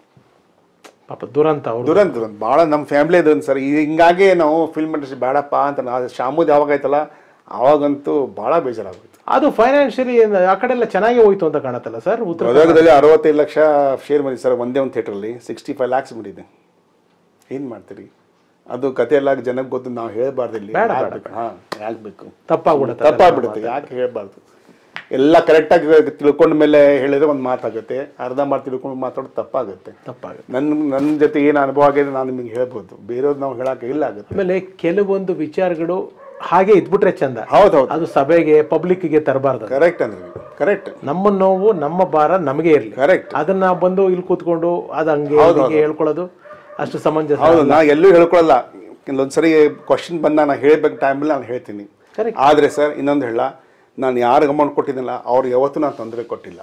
ಪಾಪ ದುರಂತ ಭಾಳ ನಮ್ಮ ಫ್ಯಾಮಿಲಿ ಇದ್ ಸರ್. ಹಿಂಗಾಗಿ ನಾವು ಫಿಲ್ಮ್ ಇಂಡಸ್ಟ್ರಿ ಬೇಡಪ್ಪ ಅಂತ ಶಾಮುದ್ ಯಾವಾಗ ಆಯ್ತಲ್ಲ ಅವಾಗಂತೂ ಭಾಳ ಬೇಜಾರಾಗೋಯ್ತು. ಅದು ಫೈನಾನ್ಷಿಯಲಿ ಆ ಕಡೆ ಎಲ್ಲ ಚೆನ್ನಾಗಿ ಹೋಯ್ತು ಅಂತ ಕಾಣತ್ತಲ್ಲ ಸರ್? ಗದಗದಲ್ಲಿ 65 ಲಕ್ಷ ಶೇರ್ ಮಾಡಿದೆ ಸರ್, ಒಂದೇ ಒಂದು ಥಿಯೇಟ್ರಲ್ಲಿ 65 lakhs ಮಾಡಿದೆ. ಏನು ಮಾಡ್ತೀರಿ, ಅದು ಕತೆ ಎಲ್ಲ ಜನಕ್ಕೆ ಗೊತ್ತು, ನಾವು ಹೇಳಬಾರ್ದು ಇಲ್ಲಿ. ಯಾಕಬೇಕು, ತಪ್ಪಾಗ್ಬಿಡುತ್ತೆ, ಯಾಕೆ ಹೇಳಬಾರ್ದು. ಎಲ್ಲ ಕರೆಕ್ಟಾಗಿ ತಿಳ್ಕೊಂಡ ಮೇಲೆ ಹೇಳಿದ್ರೆ ಒಂದು ಮಾತಾಗುತ್ತೆ, ಅರ್ಧ ತಿಳ್ಕೊಂಡು ಮಾತಾಡೋದು ತಪ್ಪಾಗುತ್ತೆ. ನನ್ನ ಜೊತೆ ಏನು ಅನುಭವ ಆಗಿದೆ ನಾನು ನಿಮಗೆ ಹೇಳ್ಬೋದು, ಬೇರೆಯವ್ರು ನಾವು ಹೇಳಕ್ಕೆ ಇಲ್ಲ ಆಗುತ್ತೆ. ಆಮೇಲೆ ಕೆಲವೊಂದು ವಿಚಾರಗಳು ಹಾಗೆ ಇದ್ಬಿಟ್ರೆ ಚಂದ. ಹೌದು, ಅದು ಸಭೆಗೆ ಪಬ್ಲಿಕ್ಗೆ ತರಬಾರ್ದು. ಕರೆಕ್ಟ್ ಅಂದ್ರೆ ಕರೆಕ್ಟ್. ನಮ್ಮ ನೋವು ನಮ್ಮ ಭಾರ ನಮಗೆ ಇರಲಿ. ಕರೆಕ್ಟ್. ಅದನ್ನ ಬಂದು ಇಲ್ಲಿ ಕೂತ್ಕೊಂಡು ಅದು ಹಂಗೆ ಹೇಳ್ಕೊಳ್ಳೋದು ಅಷ್ಟು ಸಮಂಜಸ. ಹೌದು, ನಾ ಎಲ್ಲೂ ಹೇಳ್ಕೊಳ್ಳಲ್ಲ. ಕೆಲವೊಂದ್ಸರಿ ಕ್ವಶನ್ ಬಂದ ನಾನು ಹೇಳ್ಬೇಕು ಟೈಮಲ್ಲಿ ನಾನು ಹೇಳ್ತೀನಿ. ಆದರೆ ಸರ್ ಇನ್ನೊಂದು ಹೇಳ, ನಾನು ಯಾರಿಗೆ ಅಮೌಂಟ್ ಕೊಟ್ಟಿದ್ದಿಲ್ಲ ಅವ್ರಿಗೆ ಯಾವತ್ತೂ ನಾನು ತೊಂದರೆ ಕೊಟ್ಟಿಲ್ಲ.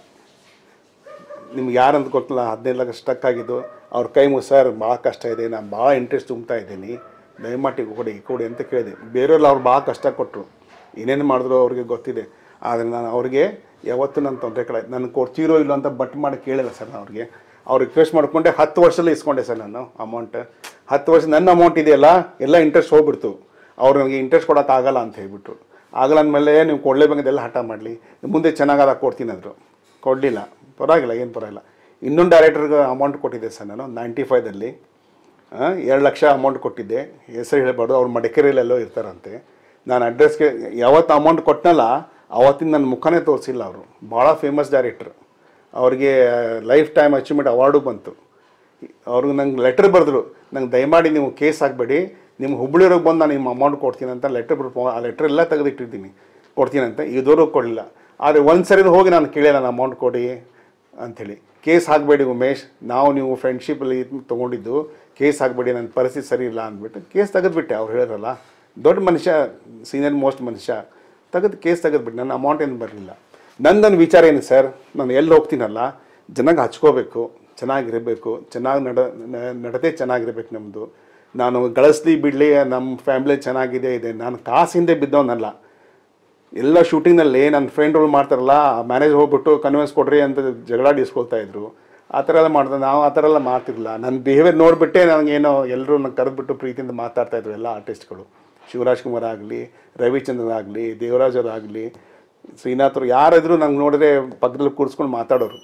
ನಿಮ್ಗೆ ಯಾರಂತ ಗೊತ್ತಿಲ್ಲ, 15 ಲಕ್ಷ ಸ್ಟಕ್ ಆಗಿದ್ದು ಅವ್ರ ಕೈ ಮುಗಿ, ಸರ್ ಭಾಳ ಕಷ್ಟ ಇದೆ, ನಾನು ಭಾಳ ಇಂಟ್ರೆಸ್ಟ್ ತುಂಬ್ತಾ ಇದ್ದೀನಿ, ದಯಮಾಡಿ ಕೊಡಿ ಅಂತ ಕೇಳಿದೆ. ಬೇರೆಯವ್ರು ಅವ್ರು ಭಾಳ ಕಷ್ಟ ಕೊಟ್ಟರು, ಏನೇನು ಮಾಡಿದ್ರು ಅವ್ರಿಗೆ ಗೊತ್ತಿದೆ. ಆದರೆ ನಾನು ಅವ್ರಿಗೆ ಯಾವತ್ತೂ ನಾನು ತೊಂದರೆ ಕಡೆ ನನಗೆ ಕೊಡ್ತೀರೋ ಇಲ್ಲ ಅಂತ ಬಟ್ ಮಾಡಿ ಕೇಳಿಲ್ಲ ಸರ್. ನಾನು ಅವ್ರು ರಿಕ್ವೆಸ್ಟ್ ಮಾಡಿಕೊಂಡೆ. 10 ವರ್ಷದಲ್ಲಿ ಇಸ್ಕೊಂಡೆ ಸರ್ ನಾನು ಅಮೌಂಟ್. 10 ವರ್ಷ ನನ್ನ ಅಮೌಂಟ್ ಇದೆಯಲ್ಲ ಎಲ್ಲ ಇಂಟ್ರೆಸ್ಟ್ ಹೋಗ್ಬಿಡ್ತು. ಅವ್ರು ನನಗೆ ಇಂಟ್ರೆಸ್ಟ್ ಕೊಡೋಕ್ಕಾಗಲ್ಲ ಅಂತ ಹೇಳ್ಬಿಟ್ರು. ಆಗಲ್ಲ ಅಂದಮೇಲೆ ನೀವು ಕೊಡಲೇಬೇಕಂದೆಲ್ಲ ಹಠ ಮಾಡಲಿ, ಮುಂದೆ ಚೆನ್ನಾಗಾದ ಕೊಡ್ತೀನಿ ಅಂದರು. ಕೊಡಲಿಲ್ಲ, ಪರವಾಗಿಲ್ಲ, ಏನು ಪರವಾಗಿಲ್ಲ. ಇನ್ನೊಂದು ಡೈರೆಕ್ಟರ್ಗೆ ಅಮೌಂಟ್ ಕೊಟ್ಟಿದ್ದೆ ಸರ್ ನಾನು 95ದಲ್ಲಿ 2 ಲಕ್ಷ ಅಮೌಂಟ್ ಕೊಟ್ಟಿದ್ದೆ. ಹೆಸರು ಹೇಳಬಾರ್ದು, ಅವ್ರು ಮಡಿಕೇರಿಯಲ್ಲೆಲ್ಲೋ ಇರ್ತಾರಂತೆ. ನಾನು ಅಡ್ರೆಸ್ಗೆ ಯಾವತ್ತು ಅಮೌಂಟ್ ಕೊಟ್ಟನಲ್ಲ ಅವತ್ತಿನ ನನ್ನ ಮುಖನೇ ತೋರಿಸಿಲ್ಲ. ಅವರು ಭಾಳ ಫೇಮಸ್ ಡೈರೆಕ್ಟ್ರ್, ಅವ್ರಿಗೆ ಲೈಫ್ ಟೈಮ್ ಅಚೀವ್ಮೆಂಟ್ ಅವಾರ್ಡು ಬಂತು. ಅವ್ರಿಗೆ ನಂಗೆ ಲೆಟರ್ ಬರೆದ್ರು, ನಂಗೆ ದಯಮಾಡಿ ನೀವು ಕೇಸ್ ಹಾಕಬೇಡಿ, ನಿಮ್ಮ ಹುಬ್ಬಳ್ಳಿಯವ್ರಿಗೆ ಬಂದು ನಾನು ನಿಮ್ಮ ಅಮೌಂಟ್ ಕೊಡ್ತೀನಿ ಅಂತ ಲೆಟರ್ ಬರ್ಬೋದು. ಆ ಲೆಟ್ರ್ ಎಲ್ಲ ತೆಗೆದಿಟ್ಟಿರ್ತೀನಿ, ಕೊಡ್ತೀನಿ ಅಂತ. ಇದುವರೆಗೂ ಕೊಡಲಿಲ್ಲ. ಆದರೆ ಒಂದು ಸರಿ ಹೋಗಿ ನಾನು ಕೇಳಿಲ್ಲ, ನಾನು ಅಮೌಂಟ್ ಕೊಡಿ ಅಂಥೇಳಿ. ಕೇಸ್ ಹಾಕಬೇಡಿ ಉಮೇಶ್, ನೀವು ಫ್ರೆಂಡ್ಶಿಪ್ಪಲ್ಲಿ ತೊಗೊಂಡಿದ್ದು, ಕೇಸ್ ಹಾಕಬೇಡಿ, ನನ್ನ ಪರಿಸ್ಥಿತಿ ಸರಿ ಇಲ್ಲ ಅಂದ್ಬಿಟ್ಟು ಕೇಸ್ ತೆಗೆದುಬಿಟ್ಟೆ. ಅವ್ರು ಹೇಳಿರಲ್ಲ, ದೊಡ್ಡ ಮನುಷ್ಯ, ಸೀನಿಯರ್ ಮೋಸ್ಟ್ ಮನುಷ್ಯ, ಕೇಸ್ ತೆಗೆದುಬಿಟ್ಟು ನನ್ನ ಅಮೌಂಟ್ ಏನು ಬರಲಿಲ್ಲ. ನನ್ನ ವಿಚಾರ ಏನು ಸರ್, ನಾನು ಎಲ್ಲಿ ಹೋಗ್ತೀನಲ್ಲ ಜನಕ್ಕೆ ಹಚ್ಕೋಬೇಕು, ಚೆನ್ನಾಗಿರಬೇಕು, ನಡತೆ ಚೆನ್ನಾಗಿರ್ಬೇಕು ನಮ್ಮದು. ನಾನು ಗಳಿಸ್ಲಿ ಬಿಡಲಿ, ನಮ್ಮ ಫ್ಯಾಮಿಲಿ ಚೆನ್ನಾಗಿದೆ ಇದೆ. ನಾನು ಕಾಸಿಂದೆ ಬಿದ್ದವನಲ್ಲ. ಎಲ್ಲ ಶೂಟಿಂಗ್ನಲ್ಲಿ ನನ್ನ ಫ್ರೆಂಡ್ಗಳು ಮಾಡ್ತಾರಲ್ಲ, ಮ್ಯಾನೇಜ್ ಹೋಗ್ಬಿಟ್ಟು ಕನ್ವಿನ್ಸ್ ಕೊಡ್ರಿ ಅಂತ ಜಗಳಾಡಿಸ್ಕೊಳ್ತಾ ಇದ್ರು. ಆ ಥರ ಎಲ್ಲ ಮಾಡ್ತಾರೆ. ನಾವು ಆ ಥರ ಎಲ್ಲ ಮಾಡ್ತಿರಲಿಲ್ಲ. ನನ್ನ ಬಿಹೇವಿಯರ್ ನೋಡಿಬಿಟ್ಟೆ ನನಗೇನೋ ಎಲ್ಲರೂ ನಂಗೆ ಕರೆದ್ಬಿಟ್ಟು ಪ್ರೀತಿಯಿಂದ ಮಾತಾಡ್ತಾಯಿದ್ರು ಎಲ್ಲ ಆರ್ಟಿಸ್ಟ್ಗಳು. ಶಿವರಾಜ್ ಕುಮಾರ್ ಆಗಲಿ, ರವಿಚಂದ್ರನ್ ಆಗಲಿ, ದೇವರಾಜರಾಗಲಿ, ಶ್ರೀನಾಥರು, ಯಾರಾದರೂ ನಂಗೆ ನೋಡಿದ್ರೆ ಪಕ್ಕದಲ್ಲಿ ಕೂರಿಸ್ಕೊಂಡು ಮಾತಾಡೋರು.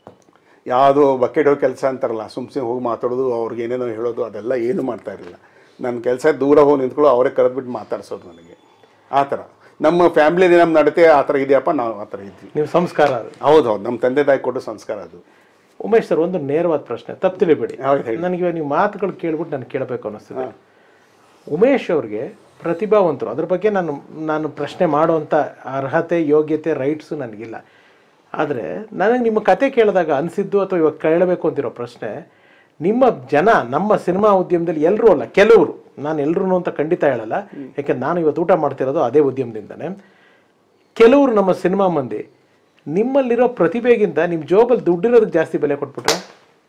ಯಾವುದೋ ಬಕೆಟ್ ಕೆಲಸ ಅಂತಾರಲ್ಲ, ಸುಮ್ಮನೆ ಹೋಗಿ ಮಾತಾಡೋದು, ಅವ್ರಿಗೆ ಏನೇನೋ ಹೇಳೋದು, ಅದೆಲ್ಲ ಏನು ಮಾಡ್ತಾ ಇರಲಿಲ್ಲ. ನನ್ನ ಕೆಲಸ ದೂರ ಹೋಗಿ ನಿಂತ್ಕೊಳ್ಳೋ ಅವರೇ ಕರೆದ್ಬಿಟ್ಟು ಮಾತಾಡ್ಸೋದು ನನಗೆ. ಆ ಥರ ನಮ್ಮ ಫ್ಯಾಮಿಲಿಯಲ್ಲಿ ನಮ್ಮ ನಡತೆ ಆ ಥರ ಇದೆಯಪ್ಪ, ನಾವು ಆ ಥರ ಇದ್ವಿ. ನೀವು ಸಂಸ್ಕಾರ ಅದು. ಹೌದು, ನಮ್ಮ ತಂದೆ ತಾಯಿ ಕೊಟ್ಟು ಸಂಸ್ಕಾರ ಅದು. ಉಮೇಶ್ ಸರ್, ಒಂದು ನೇರವಾದ ಪ್ರಶ್ನೆ, ತಪ್ಪು ತಿಳಿಬೇಡಿ. ಹೌದು, ಹೇಳಿ. ನನಗೆ ಇವಾಗ ನೀವು ಮಾತುಗಳು ಕೇಳ್ಬಿಟ್ಟು ನಾನು ಕೇಳಬೇಕು ಅನ್ನಿಸ್ತದೆ. ಉಮೇಶ್ ಅವ್ರಿಗೆ ಪ್ರತಿಭಾವಂತರು, ಅದ್ರ ಬಗ್ಗೆ ನಾನು ಪ್ರಶ್ನೆ ಮಾಡುವಂಥ ಅರ್ಹತೆ, ಯೋಗ್ಯತೆ, ರೈಟ್ಸು ನನಗಿಲ್ಲ. ಆದರೆ ನನಗೆ ನಿಮ್ಮ ಕತೆ ಕೇಳಿದಾಗ ಅನಿಸಿದ್ದು ಅಥವಾ ಇವಾಗ ಕೇಳಬೇಕು ಅಂತಿರೋ ಪ್ರಶ್ನೆ, ನಿಮ್ಮ ಜನ ನಮ್ಮ ಸಿನಿಮಾ ಉದ್ಯಮದಲ್ಲಿ ಎಲ್ಲರೂ ಅಲ್ಲ, ಕೆಲವರು, ನಾನು ಎಲ್ಲರೂ ಅಂತ ಖಂಡಿತ ಹೇಳಲ್ಲ, ಯಾಕೆಂದ್ರೆ ನಾನು ಇವತ್ತು ಊಟ ಮಾಡ್ತಿರೋದು ಅದೇ ಉದ್ಯಮದಿಂದನೇ. ಕೆಲವರು ನಮ್ಮ ಸಿನಿಮಾ ಮಂದಿ ನಿಮ್ಮಲ್ಲಿರೋ ಪ್ರತಿಭೆಗಿಂತ ನಿಮ್ಮ ಜೋಬಲ್ಲಿ ದುಡ್ಡಿರೋದಕ್ಕೆ ಜಾಸ್ತಿ ಬೆಲೆ ಕೊಟ್ಬಿಟ್ರೆ?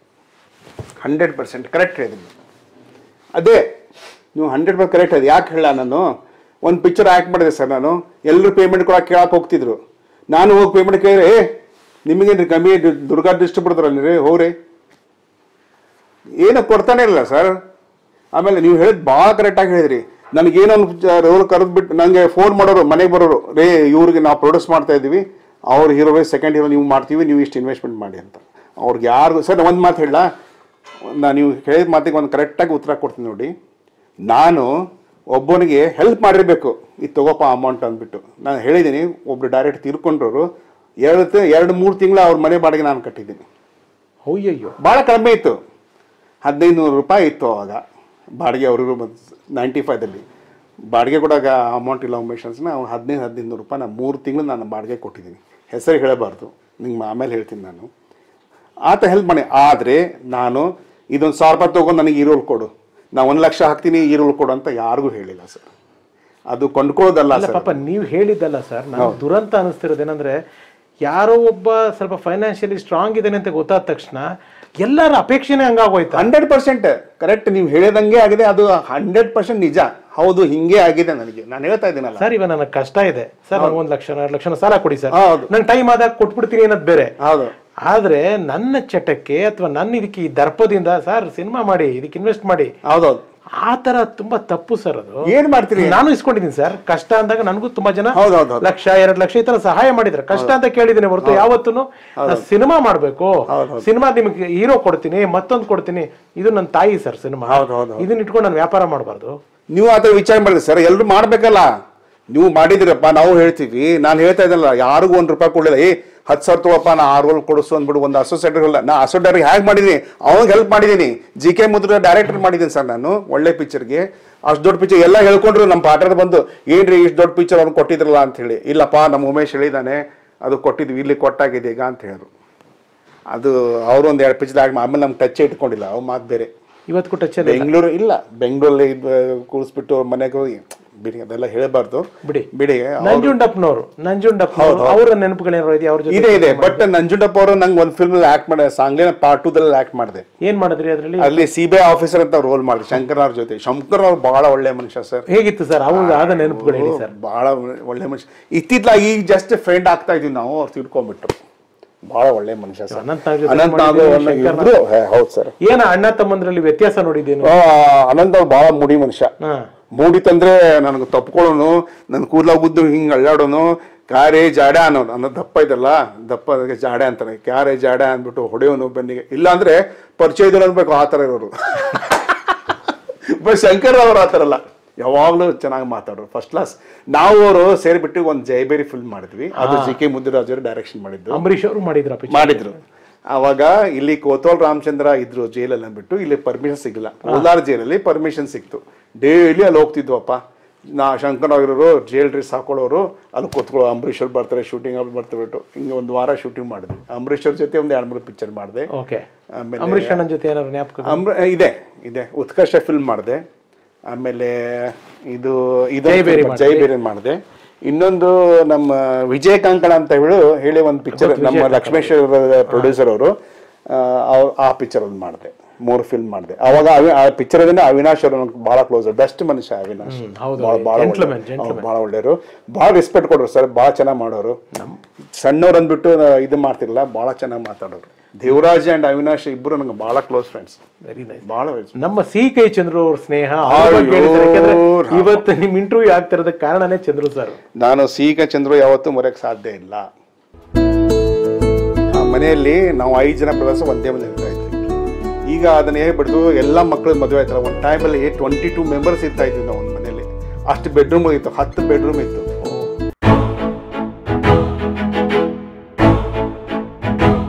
100% ಕರೆಕ್ಟ್ ಹೇಳಿದ್ದೀನಿ. ಅದೇ ನೀವು 100% ಕರೆಕ್ಟ್ ಅದು. ಯಾಕೆ ಹೇಳ, ನಾನು ಒಂದು ಪಿಕ್ಚರ್ ಆ್ಯಕ್ಟ್ ಮಾಡಿದೆ ಸರ್, ನಾನು ಎಲ್ಲರೂ ಪೇಮೆಂಟ್ ಕೊಡೋಕೆ ಕೇಳಕ್ಕೆ ಹೋಗ್ತಿದ್ರು. ನಾನು ಹೋಗಿ ಪೇಮೆಂಟ್ ಕೇಳಿದ್ರೆ, ನಿಮಗೇನು ರೀ ಕಮ್ಮಿ, ದುರ್ಗಾ ಡಿಸ್ಟ್ರಿಬ್ಯೂಟರ್ ರೀ, ಹೋಗ್ರಿ, ಏನೋ ಕೊಡ್ತಾನೆ ಇಲ್ಲ ಸರ್. ಆಮೇಲೆ ನೀವು ಹೇಳಿದ್ ಭಾಳ ಕರೆಕ್ಟಾಗಿ ಹೇಳಿದ್ರಿ. ನನಗೇನೊಂದು ರೋಲ್ ಕರೆದ್ಬಿಟ್ಟು ನನಗೆ ಫೋನ್ ಮಾಡೋರು, ಮನೆಗೆ ಬರೋರು, ರೇ ಇವ್ರಿಗೆ ನಾವು ಪ್ರೊಡ್ಯೂಸ್ ಮಾಡ್ತಾ ಇದ್ದೀವಿ, ಅವ್ರ ಹೀರೋವೇ ಸೆಕೆಂಡ್ ಹೀರೋ ನೀವು ಮಾಡ್ತೀವಿ, ನೀವು ಇಷ್ಟು ಇನ್ವೆಸ್ಟ್ಮೆಂಟ್ ಮಾಡಿ ಅಂತ. ಅವ್ರಿಗೆ ಯಾರಿಗೂ ಸರ್ ಒಂದು ಮಾತು ಹೇಳ, ನಾನು ನೀವು ಹೇಳಿದ ಮಾತಿಗೆ ಒಂದು ಕರೆಕ್ಟಾಗಿ ಉತ್ತರ ಕೊಡ್ತೀನಿ ನೋಡಿ. ನಾನು ಒಬ್ಬನಿಗೆ ಹೆಲ್ಪ್ ಮಾಡಿರಬೇಕು, ಇದು ತಗೋಪ್ಪ ಅಮೌಂಟ್ ಅಂದ್ಬಿಟ್ಟು. ನಾನು ಹೇಳಿದ್ದೀನಿ, ಒಬ್ರು ಡೈರೆಕ್ಟ್ ತೀರ್ಕೊಂಡ್ರು, 2-3 ತಿಂಗಳು ಅವ್ರ ಮನೆ ಬಾಡಿಗೆ ನಾನು ಕಟ್ಟಿದ್ದೀನಿ. ಅಯ್ಯಯ್ಯೋ, ಭಾಳ ಕಡಿಮೆ ಇತ್ತು, 1500 ರೂಪಾಯಿ ಇತ್ತು ಅವಾಗ ಬಾಡಿಗೆ. ಅವ್ರಿಗೂ 95ದಲ್ಲಿ ಬಾಡಿಗೆ ಕೊಡಾಗ ಅಮೌಂಟ್ ಇಲ್ಲ ಉಮೇಶನ್ಸ್ನ. ಅವ್ನು 1500 ರೂಪಾಯಿ ನಾನು 3 ತಿಂಗಳು ನಾನು ಬಾಡಿಗೆ ಕೊಟ್ಟಿದ್ದೀನಿ. ಹೆಸರು ಹೇಳಬಾರ್ದು, ನಿಮ್ಗೆ ಆಮೇಲೆ ಹೇಳ್ತೀನಿ. ನಾನು ಆತ ಹೆಲ್ಪ್ ಮಾಡಿ. ಆದರೆ ನಾನು ಇದೊಂದು 1000 ರೂಪಾಯಿ ತೊಗೊಂಡು ನನಗೆ ಈ ರೋಲ್ ಕೊಡು, ನಾನು 1 ಲಕ್ಷ ಹಾಕ್ತೀನಿ ಈ ರೋಲ್ ಕೊಡು ಅಂತ ಯಾರಿಗೂ ಹೇಳಿಲ್ಲ ಸರ್. ಅದು ಕೊಂಡ್ಕೊಳ್ಳೋದಲ್ಲ ಸರ್. ಪಾಪ ನೀವು ಹೇಳಿದ್ದಲ್ಲ ಸರ್. ನನಗೆ ದುರಂತ ಅನಿಸ್ತಿರೋದೇನೆಂದ್ರೆ, ಯಾರೋ ಒಬ್ಬ ಸ್ವಲ್ಪ ಫೈನಾನ್ಷಿಯಲಿ ಸ್ಟ್ರಾಂಗ್ ಇದ್ದಾನೆ ಅಂತ ಗೊತ್ತಾದ ತಕ್ಷಣ ಎಲ್ಲರ ಅಪೇಕ್ಷೆನೇ ಹಂಗಾಗೋಯ್ತು. 100% ಕರೆಕ್ಟ್, ನೀವು ಹೇಳಿದಂಗೆ ಆಗಿದೆ. ಅದು 100% ನಿಜ. ಹೌದು, ಹಿಂಗೆ ಆಗಿದೆ ನನಗೆ. ನಾನು ಹೇಳ್ತಾ ಇದ್ದೀನಲ್ಲ ಸರ್, ಇವಾಗ ನನಗೆ ಕಷ್ಟ ಇದೆ ಸರ್, ನಂಗೆ 1 ಲಕ್ಷ 2 ಲಕ್ಷ ಸಾಲ ಕೊಡಿ ಸರ್, ಹೌದು, ನಂಗೆ ಟೈಮ್ ಆದಾಗ ಕೊಟ್ಬಿಡ್ತೀನಿ ಅನ್ನೋದು ಬೇರೆ. ಹೌದು. ಆದ್ರೆ ನನ್ನ ಚಟಕ್ಕೆ ಅಥವಾ ನನ್ನ ಇದಕ್ಕೆ ಈ ದರ್ಪದಿಂದ ಸರ್ ಸಿನಿಮಾ ಮಾಡಿ, ಇದಕ್ಕೆ ಇನ್ವೆಸ್ಟ್ ಮಾಡಿ, ಹೌದೌದು, ಆ ತರ ತುಂಬಾ ತಪ್ಪು ಸರ್. ಅದು ಏನ್ ಮಾಡ್ತೀರಿ? ನಾನು ಇಸ್ಕೊಂಡಿದ್ದೀನಿ ಸರ್. ಕಷ್ಟ ಅಂದಾಗ ನನಗೂ ತುಂಬಾ ಜನ ಹೌದೌದು 1 ಲಕ್ಷ 2 ಲಕ್ಷ ಈ ತರ ಸಹಾಯ ಮಾಡಿದ್ರೆ, ಕಷ್ಟ ಅಂತ ಕೇಳಿದ್ದೀನಿ ಹೊರತು ಯಾವತ್ತೂ ಸಿನಿಮಾ ಮಾಡ್ಬೇಕು, ಸಿನಿಮಾ ನಿಮ್ಗೆ ಹೀರೋ ಕೊಡ್ತೀನಿ, ಮತ್ತೊಂದು ಕೊಡ್ತೀನಿ, ಇದು ನನ್ನ ತಾಯಿ ಸರ್ ಸಿನಿಮಾ. ಇದನ್ನ ಇಟ್ಕೊಂಡು ನಾನು ವ್ಯಾಪಾರ ಮಾಡಬಾರ್ದು. ನೀವು ಆತರ ವಿಚಾರ ಮಾಡಿದ್ರಿ ಸರ್, ಎಲ್ರು ಮಾಡ್ಬೇಕಲ್ಲ. ನೀವು ಮಾಡಿದಿರಪ್ಪ, ನಾವು ಹೇಳ್ತೀವಿ. ನಾನು ಹೇಳ್ತಾ ಇದ್ದಲ್ಲ, ಯಾರಿಗೂ 1 ರೂಪಾಯಿ ಕೊಡಲಿಲ್ಲ. 10,000 ತಗೋಪ್ಪ, ನಾ 6 ರೋಲ್ ಕೊಡಿಸು ಅಂದ್ಬಿಟ್ಟು ಒಂದು ಅಸೋಸಿಯೇಟರ್ ಇಲ್ಲ. ನಾ ಅಸೋಸಿಯೇಟರ್ ಹೇಗೆ ಮಾಡಿದ್ದೀನಿ, ಅವ್ನಿಗೆ ಹೆಲ್ಪ್ ಮಾಡಿದ್ದೀನಿ. JK ಮುದ್ರ ಡೈರೆಕ್ಟರ್ ಮಾಡಿದ್ದೀನಿ ಸರ್ ನಾನು, ಒಳ್ಳೆ ಪಿಕ್ಚರ್ಗೆ. ಅಷ್ಟು ದೊಡ್ಡ ಪಿಕ್ಚರ್ ಎಲ್ಲ ಹೇಳ್ಕೊಂಡ್ರು. ನಮ್ಮ ಪಾರ್ಟರ್ ಬಂದು, ಏನ್ರಿ ಇಷ್ಟು ದೊಡ್ಡ ಪಿಕ್ಚರ್ ಅವ್ನು ಕೊಟ್ಟಿದ್ರಲ್ಲ ಅಂತ ಹೇಳಿ. ಇಲ್ಲಪ್ಪ, ನಮ್ಮ ಉಮೇಶ್ ಹೇಳಿದಾನೆ, ಅದು ಕೊಟ್ಟಿದ್ವಿ, ಇಲ್ಲಿ ಕೊಟ್ಟಾಗಿದೆ ಈಗ ಅಂತ ಹೇಳಿದ್ರು. ಅದು ಅವರು ಒಂದು 2 ಪಿಕ್ಚರ್ ಆಗಿ ಆಮೇಲೆ ನಮ್ಗೆ ಟಚ್ ಇಟ್ಕೊಂಡಿಲ್ಲ. ಅವು ಮಾತು ಬೇರೆ. ಇವತ್ತು ಟಚ್ ಬೆಂಗಳೂರು ಇಲ್ಲ, ಬೆಂಗಳೂರಲ್ಲಿ ಕೂರಿಸ್ಬಿಟ್ಟು ಮನೆಗೆ ಹೋಗಿ ಬಿಡಿ, ಅದೆಲ್ಲ ಹೇಳಬಾರ್ದು ಬಿಡಿ. ನಂಜುಂಡಪ್ಪನವರು ಅವರ ನೆನಪುಗಳೇನಾರು ಇದೆಯಾ ಅವ್ರ ಜೊತೆ? ಇದೆ. ಬಟ್ ನಂಜುಂಡಪ್ಪ ಅವರು ನಂಗೆ ಒಂದು ಫಿಲ್ಮ್ ಆಕ್ಟ್ ಮಾಡಿದೆ, ಸಾಂಗ್ಲಿನ ಪಾರ್ಟ್ 2 ಆಕ್ಟ್ ಮಾಡಿದೆ. ಏನ್ ಮಾಡಿದ್ರಿ ಅದ್ರಲ್ಲಿ? ಅಲ್ಲಿ CBI ಆಫೀಸರ್ ಅಂತ ರೋಲ್ ಮಾಡಿದೆ ಶಂಕರ್ ಅವ್ರ ಜೊತೆ. ಶಂಕರ್ ಅವ್ರು ಬಹಳ ಒಳ್ಳೆ ಮನುಷ್ಯ ಸರ್. ಹೇಗಿತ್ತು ಸರ್ ಅವ್ರ ಆದ ನೆನಪುಗಳು ಹೇಳಿ ಸರ್. ಬಹಳ ಒಳ್ಳೆ ಮನುಷ್ಯ. ಇತ್ತಿತ್ಲ ಈಗ ಜಸ್ಟ್ ಫ್ರೆಂಡ್ ಆಗ್ತಾ ಇದೀವಿ ನಾವು. ಅವ್ರು ತಿಳ್ಕೊಂಡ್ಬಿಟ್ರು, ಬಹಳ ಒಳ್ಳೆ ಮನುಷ್ಯ ಸರ್. ಹೌದು ಸರ್. ಏನ ಅಣ್ಣ ತಮ್ಮಂದ್ರಲ್ಲಿ ವ್ಯತ್ಯಾಸ ನೋಡಿದ್ದೇನು? ಅನಂತ್ ಅವ್ರು ಬಹಳ ಮುಡಿ ಮನುಷ್ಯ. ಮೂಡಿತಂದ್ರೆ ನನಗೆ ತಪ್ಕೊಳ್ಳೋನು, ನನ್ನ ಕೂದಲ ಉದ್ದು ಹಿಂಗೆ ಅಳ್ಳಾಡೋನು, ಕ್ಯಾರೆ ಜಾಡ ಅನ್ನೋನು. ಅನ್ನೋ ದಪ್ಪ ಇದಲ್ಲ, ದಪ್ಪ ಅದಕ್ಕೆ ಜಾಡೆ ಅಂತಾನೆ. ಕ್ಯಾರೆ ಜಾಡ ಅಂದ್ಬಿಟ್ಟು ಹೊಡೆಯೋನು ಬೆನ್ನಿಗೆ. ಇಲ್ಲ ಅಂದ್ರೆ ಪರಿಚಯ ಇದ್ರು ಅನ್ಬೇಕು, ಆ ಥರ ಇರೋರು. ಬಟ್ ಶಂಕರ್ ಅವರು ಆ ಥರ ಅಲ್ಲ, ಯಾವಾಗಲೂ ಚೆನ್ನಾಗಿ ಮಾತಾಡೋರು, ಫಸ್ಟ್ ಕ್ಲಾಸ್. ನಾವು ಅವರು ಸೇರಿಬಿಟ್ಟು ಒಂದು ಜೈಬೇರಿ ಫಿಲ್ಮ್ ಮಾಡಿದ್ವಿ. ಅದು JK ಮುದ್ದಿರಾಜ್ ಅವರು ಡೈರೆಕ್ಷನ್ ಮಾಡಿದ್ದು. ಅಂಬರೀಶ್ ಅವರು ಮಾಡಿದ್ರು. ಅವಾಗ ಇಲ್ಲಿ ಕೋತೋಲ್ ರಾಮಚಂದ್ರ ಇದ್ರು ಜೈಲಲ್ಲಿ ಅಂದ್ಬಿಟ್ಟು, ಇಲ್ಲಿ ಪರ್ಮಿಷನ್ ಸಿಗಲಿಲ್ಲ. ಕೋಲಾರ ಜೈಲಲ್ಲಿ ಪರ್ಮಿಷನ್ ಸಿಕ್ತು. ಡೈಲಿ ಅಲ್ಲಿ ಹೋಗ್ತಿದ್ವಪ್ಪ. ಶಂಕರ್ ಆಗಿರೋರು ಜೈಲ್ ಡ್ರೆಸ್ ಹಾಕೊಳ್ಳೋರು, ಅಲ್ಲಿ ಕೂತ್ಕೊಳ್ಳೋ. ಅಂಬರೀಶ್ ಅವ್ರು ಬರ್ತಾರೆ, ಶೂಟಿಂಗ್ ಅಲ್ಲಿ ಬರ್ತಿಬಿಟ್ಟು ಹಿಂಗೆ 1 ವಾರ ಶೂಟಿಂಗ್ ಮಾಡಿದ್ವಿ. ಅಂಬರೀಶ್ ಅವ್ರ ಜೊತೆ ಒಂದು 2-3 ಪಿಕ್ಚರ್ ಮಾಡಿದೆ. ಆಮೇಲೆ ಅಂಬರೀಶ್ ಅಣ್ಣನ ಜೊತೆ ಏನಾದ್ರು ಜ್ಞಾಪಕ ಇದೆ ಉತ್ಕರ್ಷ ಫಿಲ್ಮ್ ಮಾಡಿದೆ. ಆಮೇಲೆ ಇದು ಜೈಬೇರಿ ಮಾಡಿದೆ. ಇನ್ನೊಂದು ನಮ್ಮ ವಿಜಯ್ ಕಂಕಣ ಅಂತ ಹೇಳಿ ಒಂದು ಪಿಕ್ಚರ್, ನಮ್ಮ ಲಕ್ಷ್ಮೇಶ್ವರ ಪ್ರೊಡ್ಯೂಸರ್ ಅವರು, ಆ ಪಿಕ್ಚರ್ ಒಂದು ಮಾಡಿದೆ. 3 ಫಿಲ್ಮ್ ಮಾಡಿದೆ. ಅವಾಗ ಆ ಪಿಕ್ಚರ್ ಅವಿನಾಶ್ ಅವರು ಬಹಳ ಕ್ಲೋಸ್, ಬೆಸ್ಟ್ ಮನುಷ್ಯ ಅವಿನಾಶ್. ಬಹಳ ಒಳ್ಳೆಯವರು, ಬಹಳ ರೆಸ್ಪೆಕ್ಟ್ ಕೊಡೋರು ಸರ್, ಬಹಳ ಚೆನ್ನಾಗಿ ಮಾಡೋರು. ಸಣ್ಣವ್ರು ಅಂದ್ಬಿಟ್ಟು ಇದು ಮಾಡ್ತಿರಲ್ಲ, ಬಹಳ ಚೆನ್ನಾಗಿ ಮಾತಾಡೋರು. ದೇವರಾಜ್ ಅಂಡ್ ಅವಿನಾಶ್ ಇಬ್ಬರು ನಂಗೆ ಬಹಳ ಕ್ಲೋಸ್ ಫ್ರೆಂಡ್ಸ್. Very nice. ಬಹಳ ನಮ್ಮ CK ಚಂದ್ರು ಅವ್ರ ಸ್ನೇಹ ಇವತ್ತು ನಿಮ್ ಇಂಟರ್ವ್ಯೂ ಆಗ್ತಿರೋದಕ್ಕೆ ಕಾರಣನೇ ಚಂದ್ರು ಸರ್. ನಾನು CK ಚಂದ್ರು ಯಾವತ್ತೂ ಮರೆಯಕ್ಕೆ ಸಾಧ್ಯ ಇಲ್ಲ. ಆ ಮನೆಯಲ್ಲಿ ನಾವು 5 ಜನ ಬ್ರದರ್ಸ್ ಒಂದೇ ಮನೆ ಇರ್ತಾ ಇದ್ವಿ. ಈಗ ಅದನ್ನ ಹೇಳ್ಬಿಡ್ತು ಎಲ್ಲ ಮಕ್ಕಳು ಮದುವೆ ಆಯ್ತಲ್ಲ. ಒಂದು ಟೈಮಲ್ಲಿ 22 ಮೆಂಬರ್ಸ್ ಇರ್ತಾ ಇದ್ವಿ ನಾವು ಒಂದು ಮನೇಲಿ. ಅಷ್ಟು ಬೆಡ್ರೂಮ್ ಇತ್ತು, 10 ಬೆಡ್ರೂಮ್ ಇತ್ತು.